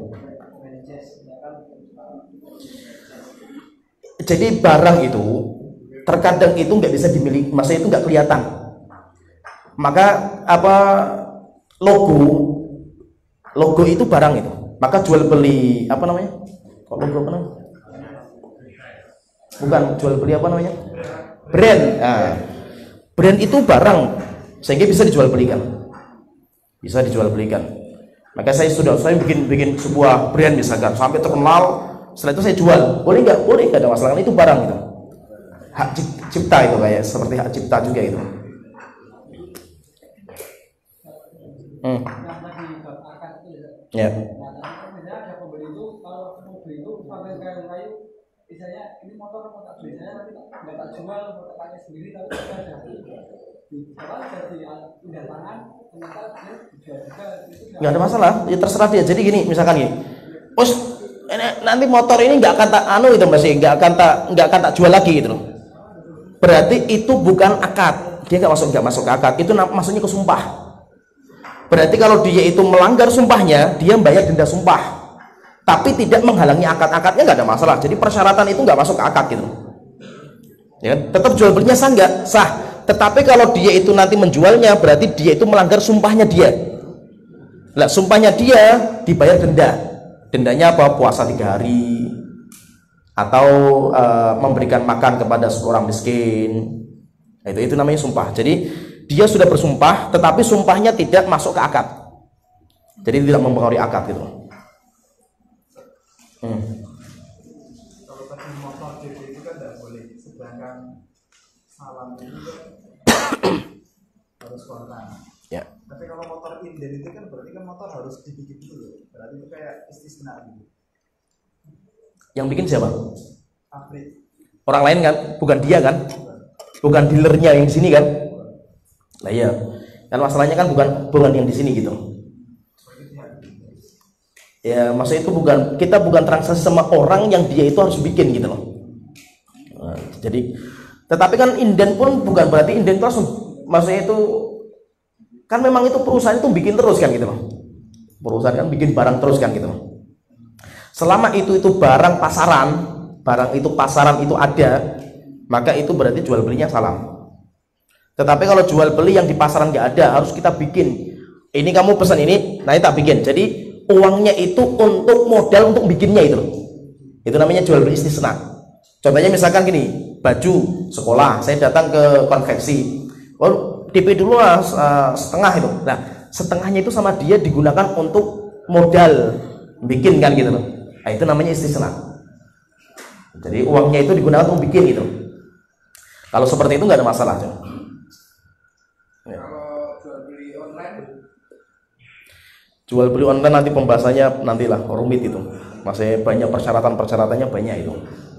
Jadi barang itu terkadang itu nggak bisa dimiliki, maksudnya itu nggak kelihatan. Maka apa logo logo itu barang itu. Maka jual beli apa namanya? Kok logo apa namanya? Bukan jual beli apa namanya? Brand. Nah, brand itu barang sehingga bisa dijual belikan. Bisa dijual belikan. Maka saya sudah saya bikin bikin sebuah brand misalkan sampai terkenal. Setelah itu saya jual, boleh nggak? Boleh, nggak ada masalah. Itu barang itu, hak cipta itu kayak seperti hak cipta juga itu. Hmm. Ya. Nggak ada masalah, ya terserah dia. Jadi gini, misalkan gini, us nanti motor ini nggak akan tak anu itu masih nggak akan tak nggak akan tak jual lagi gitu loh. Berarti itu bukan akad, dia nggak masuk nggak masuk ke akad, itu maksudnya ke sumpah. Berarti kalau dia itu melanggar sumpahnya, dia bayar denda sumpah, tapi tidak menghalangi akad-akadnya, nggak ada masalah. Jadi persyaratan itu nggak masuk ke akad gitu, ya tetap jual belinya sah nggak sah. Tetapi kalau dia itu nanti menjualnya, berarti dia itu melanggar sumpahnya dia. Lah sumpahnya dia dibayar denda. Dendanya apa? Puasa tiga hari atau uh, memberikan makan kepada seorang miskin. Itu itu namanya sumpah. Jadi dia sudah bersumpah, tetapi sumpahnya tidak masuk ke akad, jadi tidak mempengaruhi akad gitu. Hmm. Kalau tadi motor D P itu kan tidak boleh, sedangkan salam itu kan harus kontan. Ya. Tapi kalau motor inden itu kan berarti kan motor harus dibikin dulu, berarti itu kayak istisna gitu. Yang bikin siapa? Pabrik. Orang lain kan, bukan dia kan, bukan dealernya yang di sini kan. Nah iya, kan masalahnya kan bukan bukan yang di sini gitu. Ya maksudnya itu bukan, kita bukan transaksi sama orang yang dia itu harus bikin gitu loh. Nah, jadi, tetapi kan inden pun bukan berarti inden itu langsung, maksudnya itu kan memang itu perusahaan itu bikin terus kan gitu loh. Perusahaan kan bikin barang terus kan gitu loh. Selama itu itu barang pasaran, barang itu pasaran itu ada, maka itu berarti jual belinya salam. Tetapi kalau jual beli yang di pasaran nggak ada, harus kita bikin. Ini kamu pesan ini, nanti tak bikin. Jadi uangnya itu untuk modal untuk bikinnya itu. Itu namanya jual beli istisna. Contohnya misalkan gini, baju sekolah, saya datang ke konveksi. Oh, D P dulu lah uh, setengah itu. Nah, setengahnya itu sama dia digunakan untuk modal bikin kan gitu loh. Nah, itu namanya istisna. Jadi uangnya itu digunakan untuk bikin gitu. Kalau seperti itu nggak ada masalah. Ya. Kalau jual beli online, Jual beli online nanti pembahasannya nantilah rumit itu. Masih banyak persyaratan-persyaratannya banyak itu.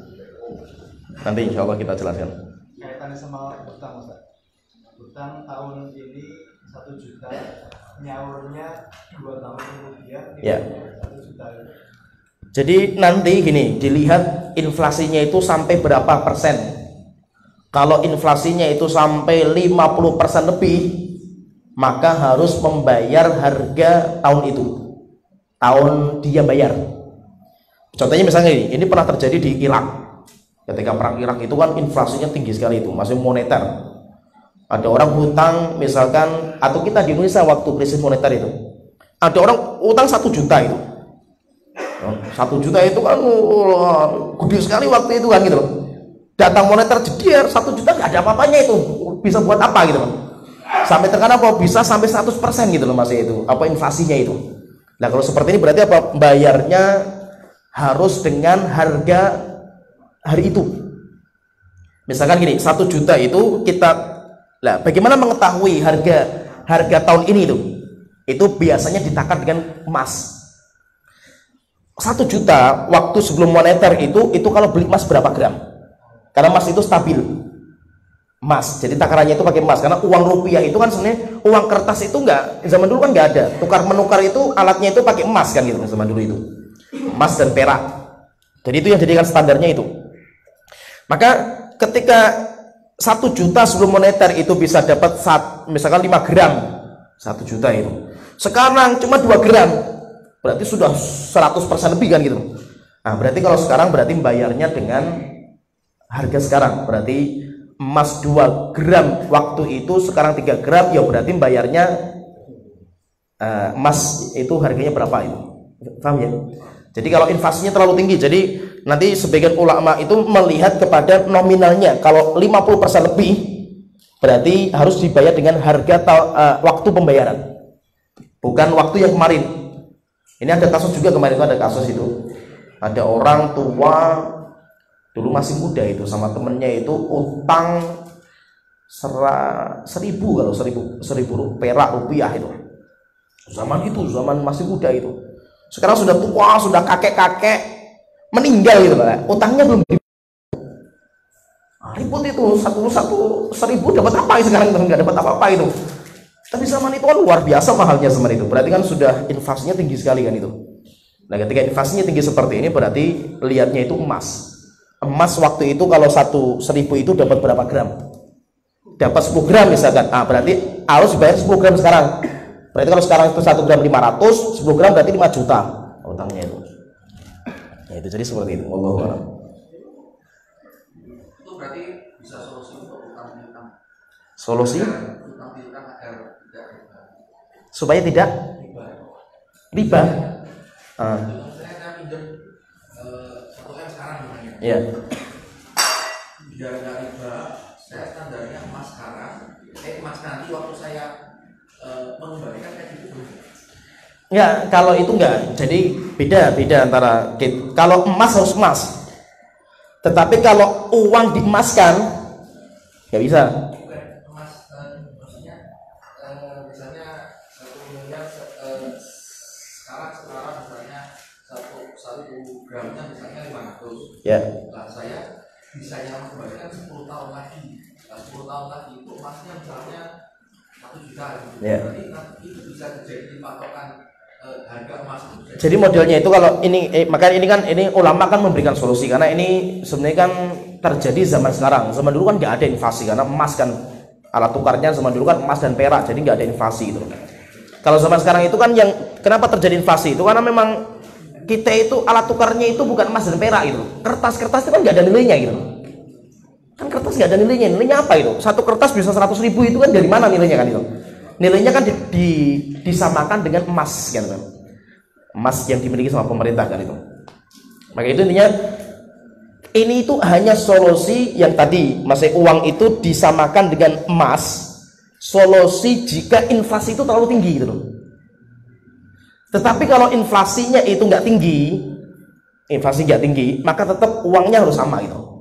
Nanti insya Allah kita jelaskan. kaitannya sama hutang, Ustaz. Hutang tahun ini satu juta, nyaurnya dua tahun kemudian Ya. satu juta. Jadi nanti gini, dilihat inflasinya itu sampai berapa persen. Kalau inflasinya itu sampai lima puluh persen lebih, maka harus membayar harga tahun itu, tahun dia bayar. Contohnya misalnya ini, ini pernah terjadi di Irak. Ketika perang Irak itu kan inflasinya tinggi sekali itu, masih moneter. Ada orang hutang misalkan, atau kita di Indonesia waktu krisis moneter itu, ada orang hutang satu juta itu. Satu juta itu kan uh, gede sekali waktu itu kan gitu loh. Datang moneter jedier satu juta nggak ada apa-apanya itu, bisa buat apa gitu loh. Sampai terkadang apa bisa sampai seratus persen gitu loh masih itu, apa inflasinya itu. Nah kalau seperti ini berarti apa, bayarnya harus dengan harga hari itu. Misalkan gini, satu juta itu kita, lah bagaimana mengetahui harga harga tahun ini itu? Itu biasanya ditakar dengan emas. Satu juta waktu sebelum moneter itu, itu kalau beli emas berapa gram? Karena emas itu stabil, emas, jadi takarannya itu pakai emas. Karena uang rupiah itu kan sebenarnya uang kertas itu enggak, zaman dulu kan enggak ada. Tukar menukar itu alatnya itu pakai emas kan gitu zaman dulu itu, emas dan perak. Jadi itu yang jadikan standarnya itu. Maka ketika satu juta sebelum moneter itu bisa dapat saat, misalkan lima gram, satu juta itu. Sekarang cuma dua gram, berarti sudah seratus persen lebih kan gitu. Nah berarti kalau sekarang berarti bayarnya dengan harga sekarang, berarti emas dua gram waktu itu sekarang tiga gram, ya berarti bayarnya uh, emas itu harganya berapa itu, paham ya? Jadi kalau inflasinya terlalu tinggi, jadi nanti sebagian ulama itu melihat kepada nominalnya. Kalau lima puluh persen lebih berarti harus dibayar dengan harga uh, waktu pembayaran, bukan waktu yang kemarin. Ini ada kasus juga kemarin itu, ada kasus itu, ada orang tua dulu masih muda itu sama temennya itu utang sera, seribu kalau seribu seribu perak rupiah itu zaman itu zaman masih muda itu. Sekarang sudah tua, sudah kakek-kakek meninggal gitu lah, utangnya belum ribut itu, satu satu seribu dapat apa sekarang, nggak dapat apa-apa itu. Tapi zaman itu kan luar biasa mahalnya zaman itu, berarti kan sudah inflasinya tinggi sekali kan itu. Nah ketika inflasinya tinggi seperti ini berarti lihatnya itu emas. Emas waktu itu kalau satu seribu itu dapat berapa gram? Dapat sepuluh gram misalkan. Ah berarti harus bayar sepuluh gram sekarang. Berarti kalau sekarang itu satu gram lima ratus, sepuluh gram berarti lima juta utangnya itu. Ya itu jadi seperti itu. Wallahu a'lam. Itu berarti bisa solusi untuk utang piutang. Solusi? Utang piutang agar tidak riba. Supaya tidak Riba. riba. Ah. Saya saya pinjam satu M sekarang misalnya. Ya. Biar nggak riba, saya standarnya emas sekarang eh emas nanti waktu saya uh, mengembalikan kayak gitu. Enggak, kalau itu enggak. Jadi beda beda antara kalau emas harus emas. Tetapi kalau uang diemaskan nggak bisa. Bukan emas, uh, maksudnya uh, misalnya satu miliar uh, sekarang sekarang misalnya satu satu gramnya misalnya lima ratus. Ya. Nah, saya bisa yang mengembalikan sepuluh tahun lagi. Nah, sepuluh tahun lagi itu emasnya misalnya satu juta. Gitu. Ya. Berarti itu bisa jadi patokan harga emas. Jadi modelnya itu kalau ini eh, makanya ini kan ini ulama kan memberikan solusi karena ini sebenarnya kan terjadi zaman sekarang. Zaman dulu kan nggak ada inflasi karena emas kan alat tukarnya zaman dulu kan emas dan perak, jadi nggak ada inflasi gitu. Kalau zaman sekarang itu kan yang kenapa terjadi inflasi itu karena memang kita itu alat tukarnya itu bukan emas dan perak gitu. Kertas-kertas itu kan nggak ada nilainya gitu. Kan kertas nggak ada nilainya. Nilainya apa itu? Satu kertas bisa seratus ribu itu kan dari mana nilainya kan itu? Nilainya kan di, di, disamakan dengan emas kan, emas yang dimiliki sama pemerintah kan itu. Maka itu intinya ini itu hanya solusi yang tadi masih uang itu disamakan dengan emas. Solusi jika inflasi itu terlalu tinggi gitu loh. Tetapi kalau inflasinya itu nggak tinggi, inflasi nggak tinggi, maka tetap uangnya harus sama gitu.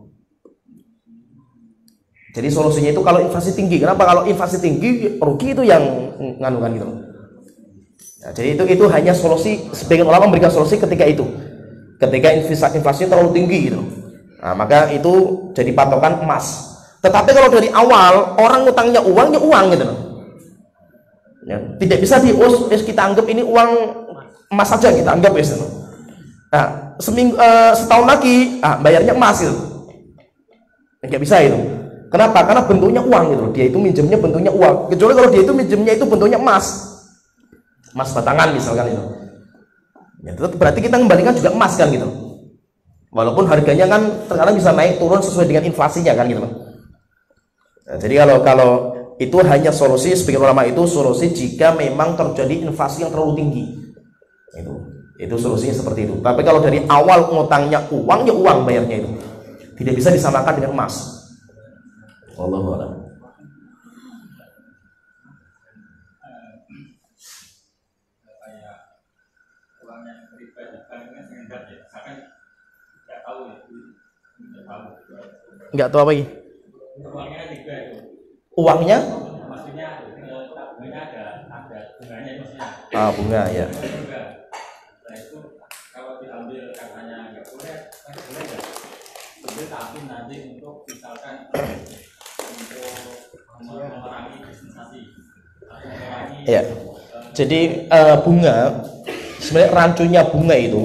Jadi solusinya itu kalau inflasi tinggi. Kenapa? Kalau inflasi tinggi rugi itu yang nganukan gitu. Nah, jadi itu itu hanya solusi. Sebagian ulama memberikan solusi ketika itu, ketika inflasi inflasinya terlalu tinggi gitu. Nah, maka itu jadi patokan emas. Tetapi kalau dari awal orang ngutangnya uangnya uang gitu loh. Ya, tidak bisa di us kita anggap ini uang emas saja kita anggap ya. Nah, seminggu uh, setahun lagi ah, bayarnya emas gitu. Nggak bisa itu. Kenapa? Karena bentuknya uang gitu. Dia itu minjemnya bentuknya uang. Kecuali kalau dia itu minjemnya itu bentuknya emas, emas batangan misalkan itu. Ya, tetap berarti kita kembalikan juga emas kan gitu. Walaupun harganya kan terkadang bisa naik turun sesuai dengan inflasinya kan gitu. Nah, jadi kalau kalau itu hanya solusi sebagian ulama itu solusi jika memang terjadi inflasi yang terlalu tinggi. Itu itu solusinya seperti itu. Tapi kalau dari awal ngutangnya uang ya uang bayarnya itu. Tidak bisa disamakan dengan emas. Wallahu a'lam. Kayak uang yang riba kan sengaja ya, saya nggak tahu ya, nggak tahu. Nggak tahu apa lagi? Uangnya riba itu. Uangnya? Maksudnya bunganya ada ada bunganya maksudnya. Ah, bunga ya. Nah itu kalau diambil katanya nggak boleh, kan boleh nggak? Boleh tapi nanti untuk misalkan mengurangi investasi. Ya. Jadi uh, bunga sebenarnya rancunya bunga itu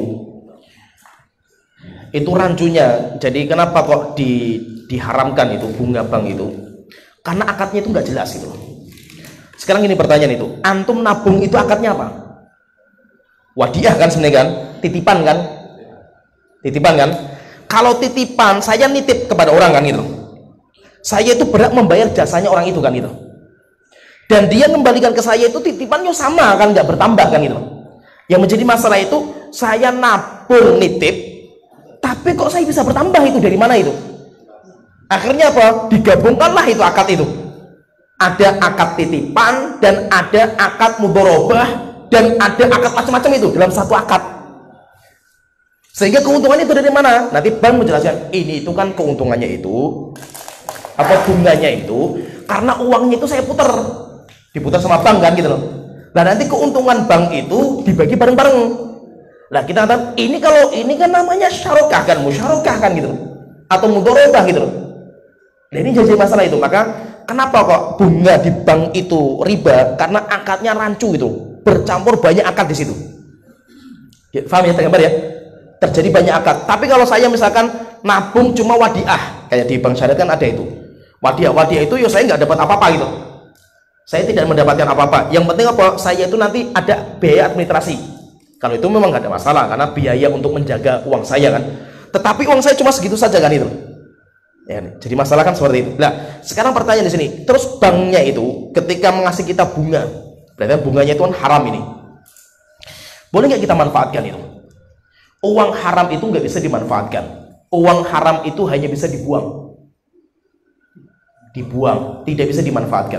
itu rancunya. Jadi kenapa kok di, diharamkan itu bunga bank itu? Karena akadnya itu nggak jelas itu. Sekarang ini pertanyaan itu, antum nabung itu akadnya apa? Wadiah kan sebenarnya kan, titipan kan, titipan kan. Kalau titipan saya nitip kepada orang kan gitu. Saya itu berhak membayar jasanya orang itu kan gitu. Dan dia kembalikan ke saya itu titipannya sama kan, nggak bertambah kan gitu. Yang menjadi masalah itu saya nabung nitip, tapi kok saya bisa bertambah itu dari mana itu? Akhirnya apa? Digabungkanlah itu akad itu. Ada akad titipan dan ada akad mudharabah dan ada akad macam-macam itu dalam satu akad. Sehingga keuntungannya itu dari mana? Nanti bank menjelaskan ini itu kan keuntungannya itu apa bunganya itu karena uangnya itu saya putar, diputar sama bank kan gitu loh. Nah nanti keuntungan bank itu dibagi bareng-bareng. Nah kita katakan ini kalau ini kan namanya syarokah kan, musyarakah kan gitu loh, atau mudharabah gitu loh. Nah ini jadi masalah itu. Maka kenapa kok bunga di bank itu riba? Karena akadnya rancu itu, bercampur banyak akad di situ. Ya, paham ya gambar ya? Terjadi banyak akad. Tapi kalau saya misalkan nabung cuma wadiah, kayak di bank syariah kan ada itu. Wadiah, wadiah itu ya saya nggak dapat apa-apa gitu. Saya tidak mendapatkan apa-apa. Yang penting apa? Saya itu nanti ada biaya administrasi. Kalau itu memang nggak ada masalah karena biaya untuk menjaga uang saya kan. Tetapi uang saya cuma segitu saja kan itu. Ya, jadi masalah kan seperti itu. Nah, sekarang pertanyaan di sini. Terus banknya itu ketika mengasih kita bunga, berarti bunganya itu kan haram ini. Boleh nggak kita manfaatkan itu? Uang haram itu nggak bisa dimanfaatkan. Uang haram itu hanya bisa dibuang. dibuang, tidak bisa dimanfaatkan.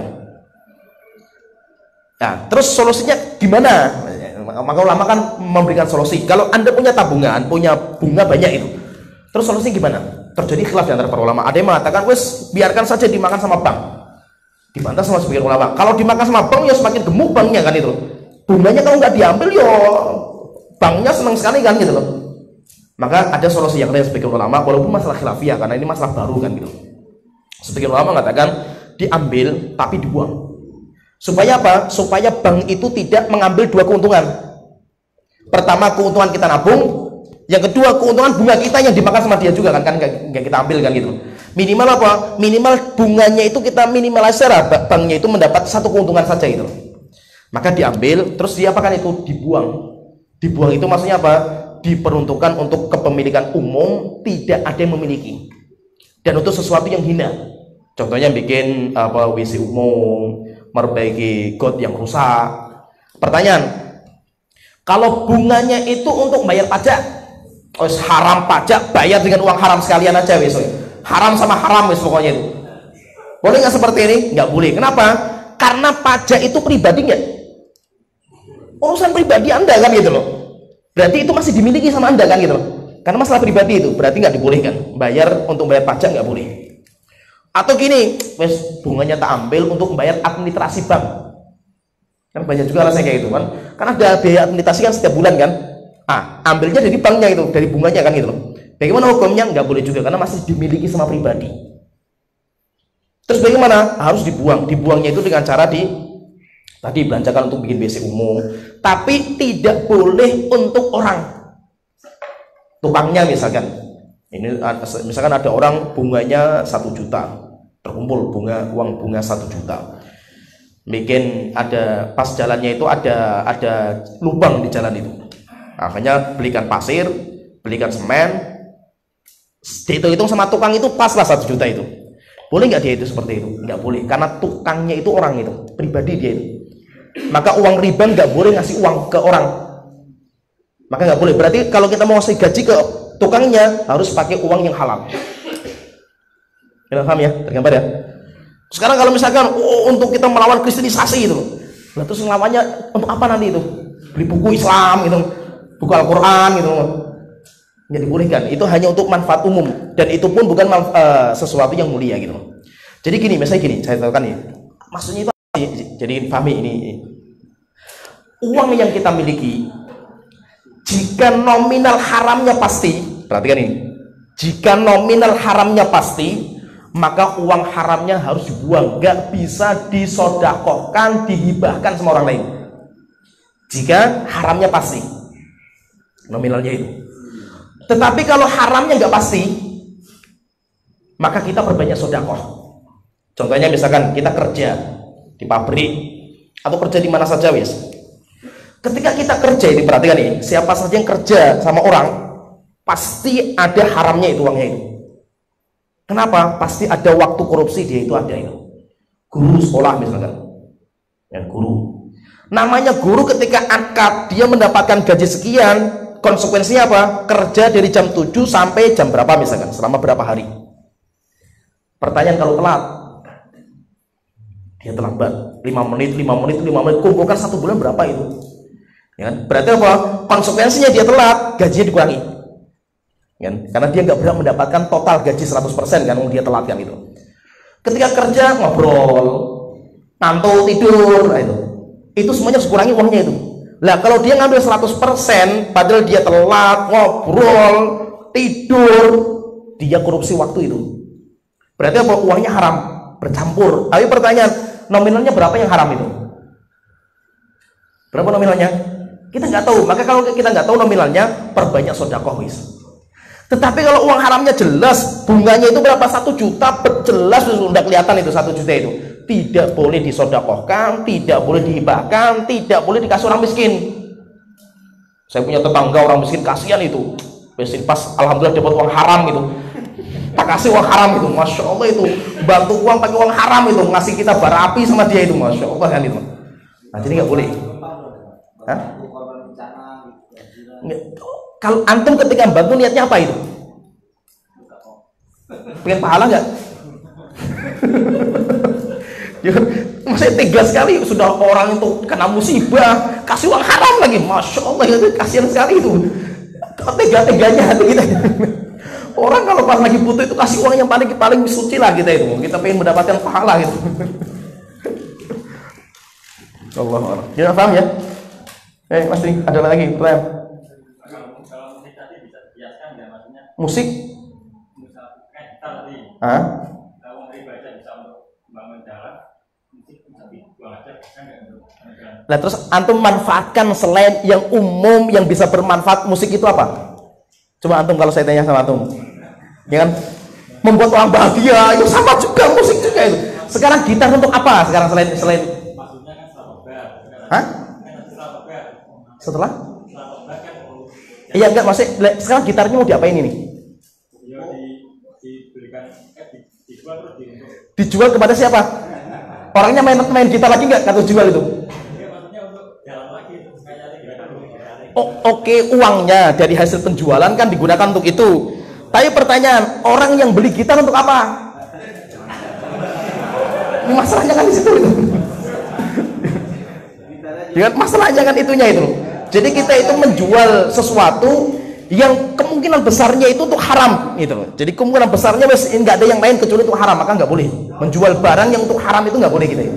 Nah, terus solusinya gimana? Maka ulama kan memberikan solusi. Kalau Anda punya tabungan, punya bunga banyak itu, terus solusinya gimana? Terjadi khilaf di antara para ulama. Ada yang mengatakan, wes biarkan saja dimakan sama bank. Dibantah sama sebagian ulama. Kalau dimakan sama bank, ya semakin gemuk banknya kan itu. Bunganya kalau nggak diambil, yo banknya senang sekali kan gitu loh. Maka ada solusi yang lain sebagian ulama, walaupun masalah khilafiyah karena ini masalah baru kan gitu. Sebagian ulama mengatakan diambil tapi dibuang. Supaya apa? Supaya bank itu tidak mengambil dua keuntungan. Pertama keuntungan kita nabung, yang kedua keuntungan bunga kita yang dimakan sama dia juga kan, kan nggak kita ambil kan gitu. Minimal apa? Minimal bunganya itu kita minimalisir, banknya itu mendapat satu keuntungan saja itu. Maka diambil, terus diapakan itu? Dibuang. Dibuang itu maksudnya apa? Diperuntukkan untuk kepemilikan umum, tidak ada yang memiliki. Dan untuk sesuatu yang hina. Contohnya bikin apa W C umum, memperbaiki got yang rusak. Pertanyaan, kalau bunganya itu untuk bayar pajak, oh, haram pajak, bayar dengan uang haram sekalian aja wis. Haram sama haram wis pokoknya itu. Boleh nggak seperti ini? Nggak boleh. Kenapa? Karena pajak itu pribadi nggak? Urusan pribadi Anda kan gitu loh. Berarti itu masih dimiliki sama Anda kan gitu loh. Karena masalah pribadi itu berarti nggak dibolehkan. Bayar untuk bayar pajak nggak boleh. Atau gini, wes bunganya tak ambil untuk membayar administrasi bank. Kan banyak juga rasanya kayak gitu kan. Karena ada biaya administrasi kan setiap bulan kan. Ah, ambilnya dari banknya itu, dari bunganya kan gitu loh. Bagaimana hukumnya? Nggak boleh juga karena masih dimiliki sama pribadi. Terus bagaimana? Harus dibuang. Dibuangnya itu dengan cara di tadi belanjakan untuk bikin W C umum, tapi tidak boleh untuk orang. Tukangnya misalkan. Ini misalkan ada orang bunganya satu juta. Terkumpul bunga uang bunga satu juta. Bikin ada pas jalannya itu ada ada lubang di jalan itu. Akhirnya belikan pasir, belikan semen, dihitung-hitung sama tukang itu pas lah satu juta itu. Boleh nggak dia itu seperti itu? Nggak boleh, karena tukangnya itu orang itu, pribadi dia itu. Maka uang riba nggak boleh ngasih uang ke orang. Maka nggak boleh. Berarti kalau kita mau ngasih gaji ke tukangnya harus pakai uang yang halal. Kita paham ya? Tergambar ya? Sekarang kalau misalkan oh, untuk kita melawan kristenisasi itu, nah, terus ngelawannya untuk apa nanti itu? Beli buku Islam gitu, buku Al-Quran gitu, nggak dibolehkan. Itu hanya untuk manfaat umum dan itu pun bukan uh, sesuatu yang mulia gitu. Jadi gini, misalnya gini, saya tahu kan ya, maksudnya itu jadi pahami ini. Uang yang kita miliki, jika nominal haramnya pasti, perhatikan ini, jika nominal haramnya pasti, maka uang haramnya harus dibuang, nggak bisa disodakohkan, dihibahkan sama orang lain. Jika haramnya pasti, nominalnya itu. Tetapi kalau haramnya nggak pasti, maka kita perbanyak sodakoh. Contohnya misalkan kita kerja di pabrik atau kerja di mana saja wis. Ketika kita kerja ini, perhatikan nih, siapa saja yang kerja sama orang pasti ada haramnya itu uangnya itu. Kenapa? Pasti ada waktu korupsi dia itu ada itu. Guru sekolah misalkan, ya guru. Namanya guru ketika angkat dia mendapatkan gaji sekian, konsekuensinya apa? Kerja dari jam tujuh sampai jam berapa misalkan, selama berapa hari. Pertanyaan kalau telat, dia terlambat lima menit, lima menit, lima menit, kumpulkan satu bulan berapa itu? Ya kan? Berarti apa? Konsekuensinya dia telat, gajinya dikurangi. Ya kan? Karena dia nggak berhak mendapatkan total gaji seratus persen kan, dia telat kan itu. Ketika kerja ngobrol, ngantuk, tidur, nah itu. Itu semuanya harus kurangi uangnya itu. Lah kalau dia ngambil seratus persen padahal dia telat, ngobrol, tidur, dia korupsi waktu itu. Berarti apa? Uangnya haram, bercampur. Tapi pertanyaan, nominalnya berapa yang haram itu? Berapa nominalnya? Kita nggak tahu. Maka kalau kita nggak tahu nominalnya, perbanyak sedekah wis. Tetapi kalau uang haramnya jelas, bunganya itu berapa? Satu juta, jelas sudah kelihatan itu satu juta itu. Tidak boleh disodakohkan, tidak boleh dihibahkan, tidak boleh dikasih orang miskin. Saya punya tetangga orang miskin, kasihan itu. Miskin pas, alhamdulillah dapat uang haram itu. Tak kasih uang haram itu, masya Allah itu. Bantu uang pakai uang haram itu, ngasih kita bara api sama dia itu, masya Allah kan itu. Nah jadi nggak boleh. Hah? Kalau antum ketika bantu niatnya apa itu? Pengen pahala nggak? Ya, masih tega sekali, sudah orang itu kena musibah kasih uang haram lagi, masya Allah itu kasihan sekali itu. Tega-teganya hati kita. Orang kalau pas lagi butuh itu kasih uang yang paling paling suci lah kita itu. Kita pengen mendapatkan pahala gitu. Allah Allah. Kita paham ya? Eh Mas Tri, ada lagi pertanyaan? Kalau kalau musik tadi bisa dikiaskan nggak, maksudnya Musik? misal kayak kita tadi, Hah? kalau mau ibadah bisa untuk membangun jalan, musik bisa dibuang aja, kan nggak untuk menegakkan. Nah terus antum manfaatkan selain yang umum yang bisa bermanfaat musik itu apa? Coba antum, kalau saya tanya sama antum, ya kan, membuat orang bahagia itu sama juga, musik juga itu. Sekarang gitar untuk apa? Sekarang selain selain Maksudnya kan setelah tobat, Hah? kan setelah tobat, Setelah? setelah tobat kan Iya enggak, maksudnya sekarang gitarnya mau diapain ini? ya di diberikan eh di, dijual terus di untuk Dijual kepada siapa? Orangnya main main gitar lagi enggak atau jual itu? ya, maksudnya untuk jalan lagi kayak tadi gerakan untuk jalan. Oh, oke, uangnya dari hasil penjualan kan digunakan untuk itu. Tapi pertanyaan, orang yang beli gitar untuk apa? Ini masalahnya kan di situ itu. Ya, masalahnya kan itunya itu. Jadi kita itu menjual sesuatu yang kemungkinan besarnya itu untuk haram gitu loh. Jadi kemungkinan besarnya wes nggak ada yang lain kecuali untuk haram, maka nggak boleh menjual barang yang untuk haram, itu nggak boleh gitu.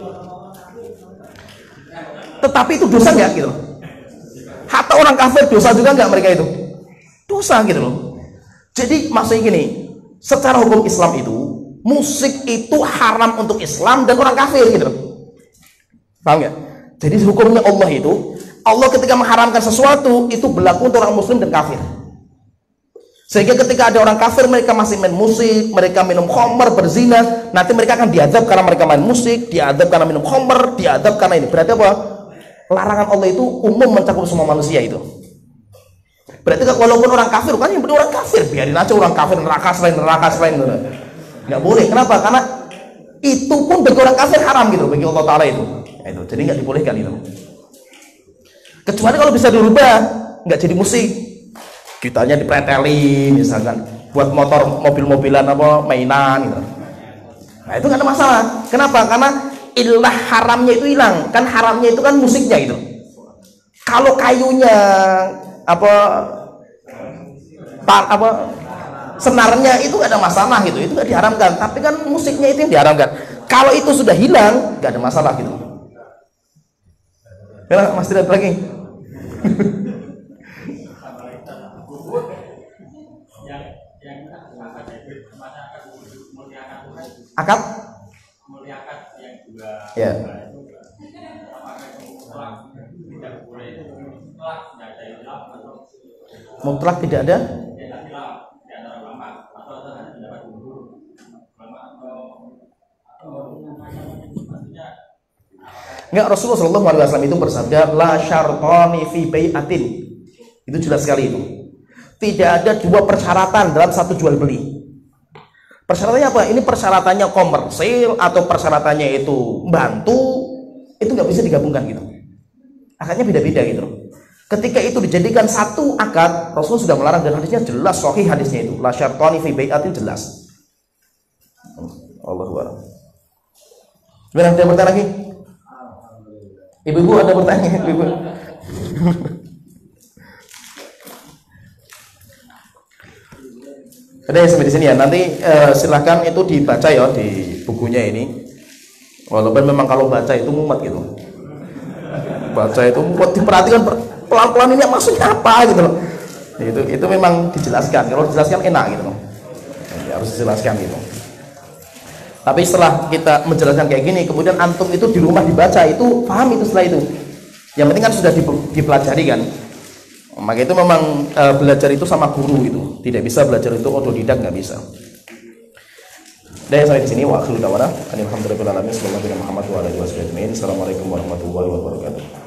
Tetapi itu dosa nggak gitu? Hatta orang kafir dosa juga nggak mereka itu? Dosa gitu loh. Jadi maksudnya gini, secara hukum Islam itu musik itu haram untuk Islam dan orang kafir gitu loh. Paham nggak? Jadi hukumnya Allah itu, Allah ketika mengharamkan sesuatu itu berlaku untuk orang muslim dan kafir. Sehingga ketika ada orang kafir, mereka masih main musik, mereka minum khamr, berzina, nanti mereka akan diadab karena mereka main musik, diadab karena minum khamr, diadab karena ini. Berarti apa? Larangan Allah itu umum mencakup semua manusia itu. Berarti walaupun orang kafir, kan yang benar orang kafir, biarin aja orang kafir, neraka selain neraka selain neraka. Nggak boleh. Kenapa? Karena itu pun bagi orang kafir haram gitu, bagi Allah Ta'ala itu. Itu jadi nggak dibolehkan itu. Kecuali kalau bisa dirubah, nggak jadi musik, gitarnya dipretelin misalkan, buat motor mobil-mobilan apa mainan gitu. Nah itu nggak ada masalah. Kenapa? Karena ilah haramnya itu hilang. Kan haramnya itu kan musiknya gitu. Kalau kayunya apa par, apa senarnya itu nggak ada masalah gitu, itu nggak diharamkan. Tapi kan musiknya itu yang diharamkan. Kalau itu sudah hilang, nggak ada masalah gitu. Ya, Mas tidak lagi. yang yang akad hybrid masyarakat muliakan Tuhan, Akad? muliakan yang dua Ya. itu apakah itu mutlak tidak boleh mutlak tidak ada ilah atau Mutlak tidak ada? tidak ilah di antara ulama atau ada pendapat guru ulama atau atau maksudnya Enggak, Rasulullah shallallahu alaihi wasallam itu bersabda, la syartani fi bai'atin. Itu jelas sekali itu. Tidak ada dua persyaratan dalam satu jual beli. Persyaratannya apa? Ini persyaratannya komersil atau persyaratannya itu bantu, itu nggak bisa digabungkan gitu. Akadnya beda-beda gitu. Ketika itu dijadikan satu akad, Rasulullah sudah melarang dan hadisnya jelas, sahih hadisnya itu. La syartani fi bai'atin jelas. Allahu a'lam. Sebenarnya ada pertanyaan lagi? Ibu-ibu ada pertanyaan, ibu-ibu. Ada sampai di sini ya. Nanti eh, silahkan itu dibaca ya di bukunya ini. Walaupun memang kalau baca itu mumet gitu. Baca itu mumet, diperhatikan pelan-pelan ini maksudnya apa gitu loh. Itu itu memang dijelaskan. Kalau dijelaskan enak gitu loh. Ya, harus dijelaskan gitu. Tapi setelah kita menjelaskan kayak gini, kemudian antum itu di rumah dibaca, itu paham itu setelah itu. Yang penting kan sudah dipelajari kan. Maka itu memang e, belajar itu sama guru gitu. Tidak bisa belajar itu otodidak, nggak bisa. Dan sampai di sini wa akhiru da'wana alhamdulillahirabbil alamin sallallahu alaihi wa sallam. Assalamualaikum warahmatullahi wabarakatuh.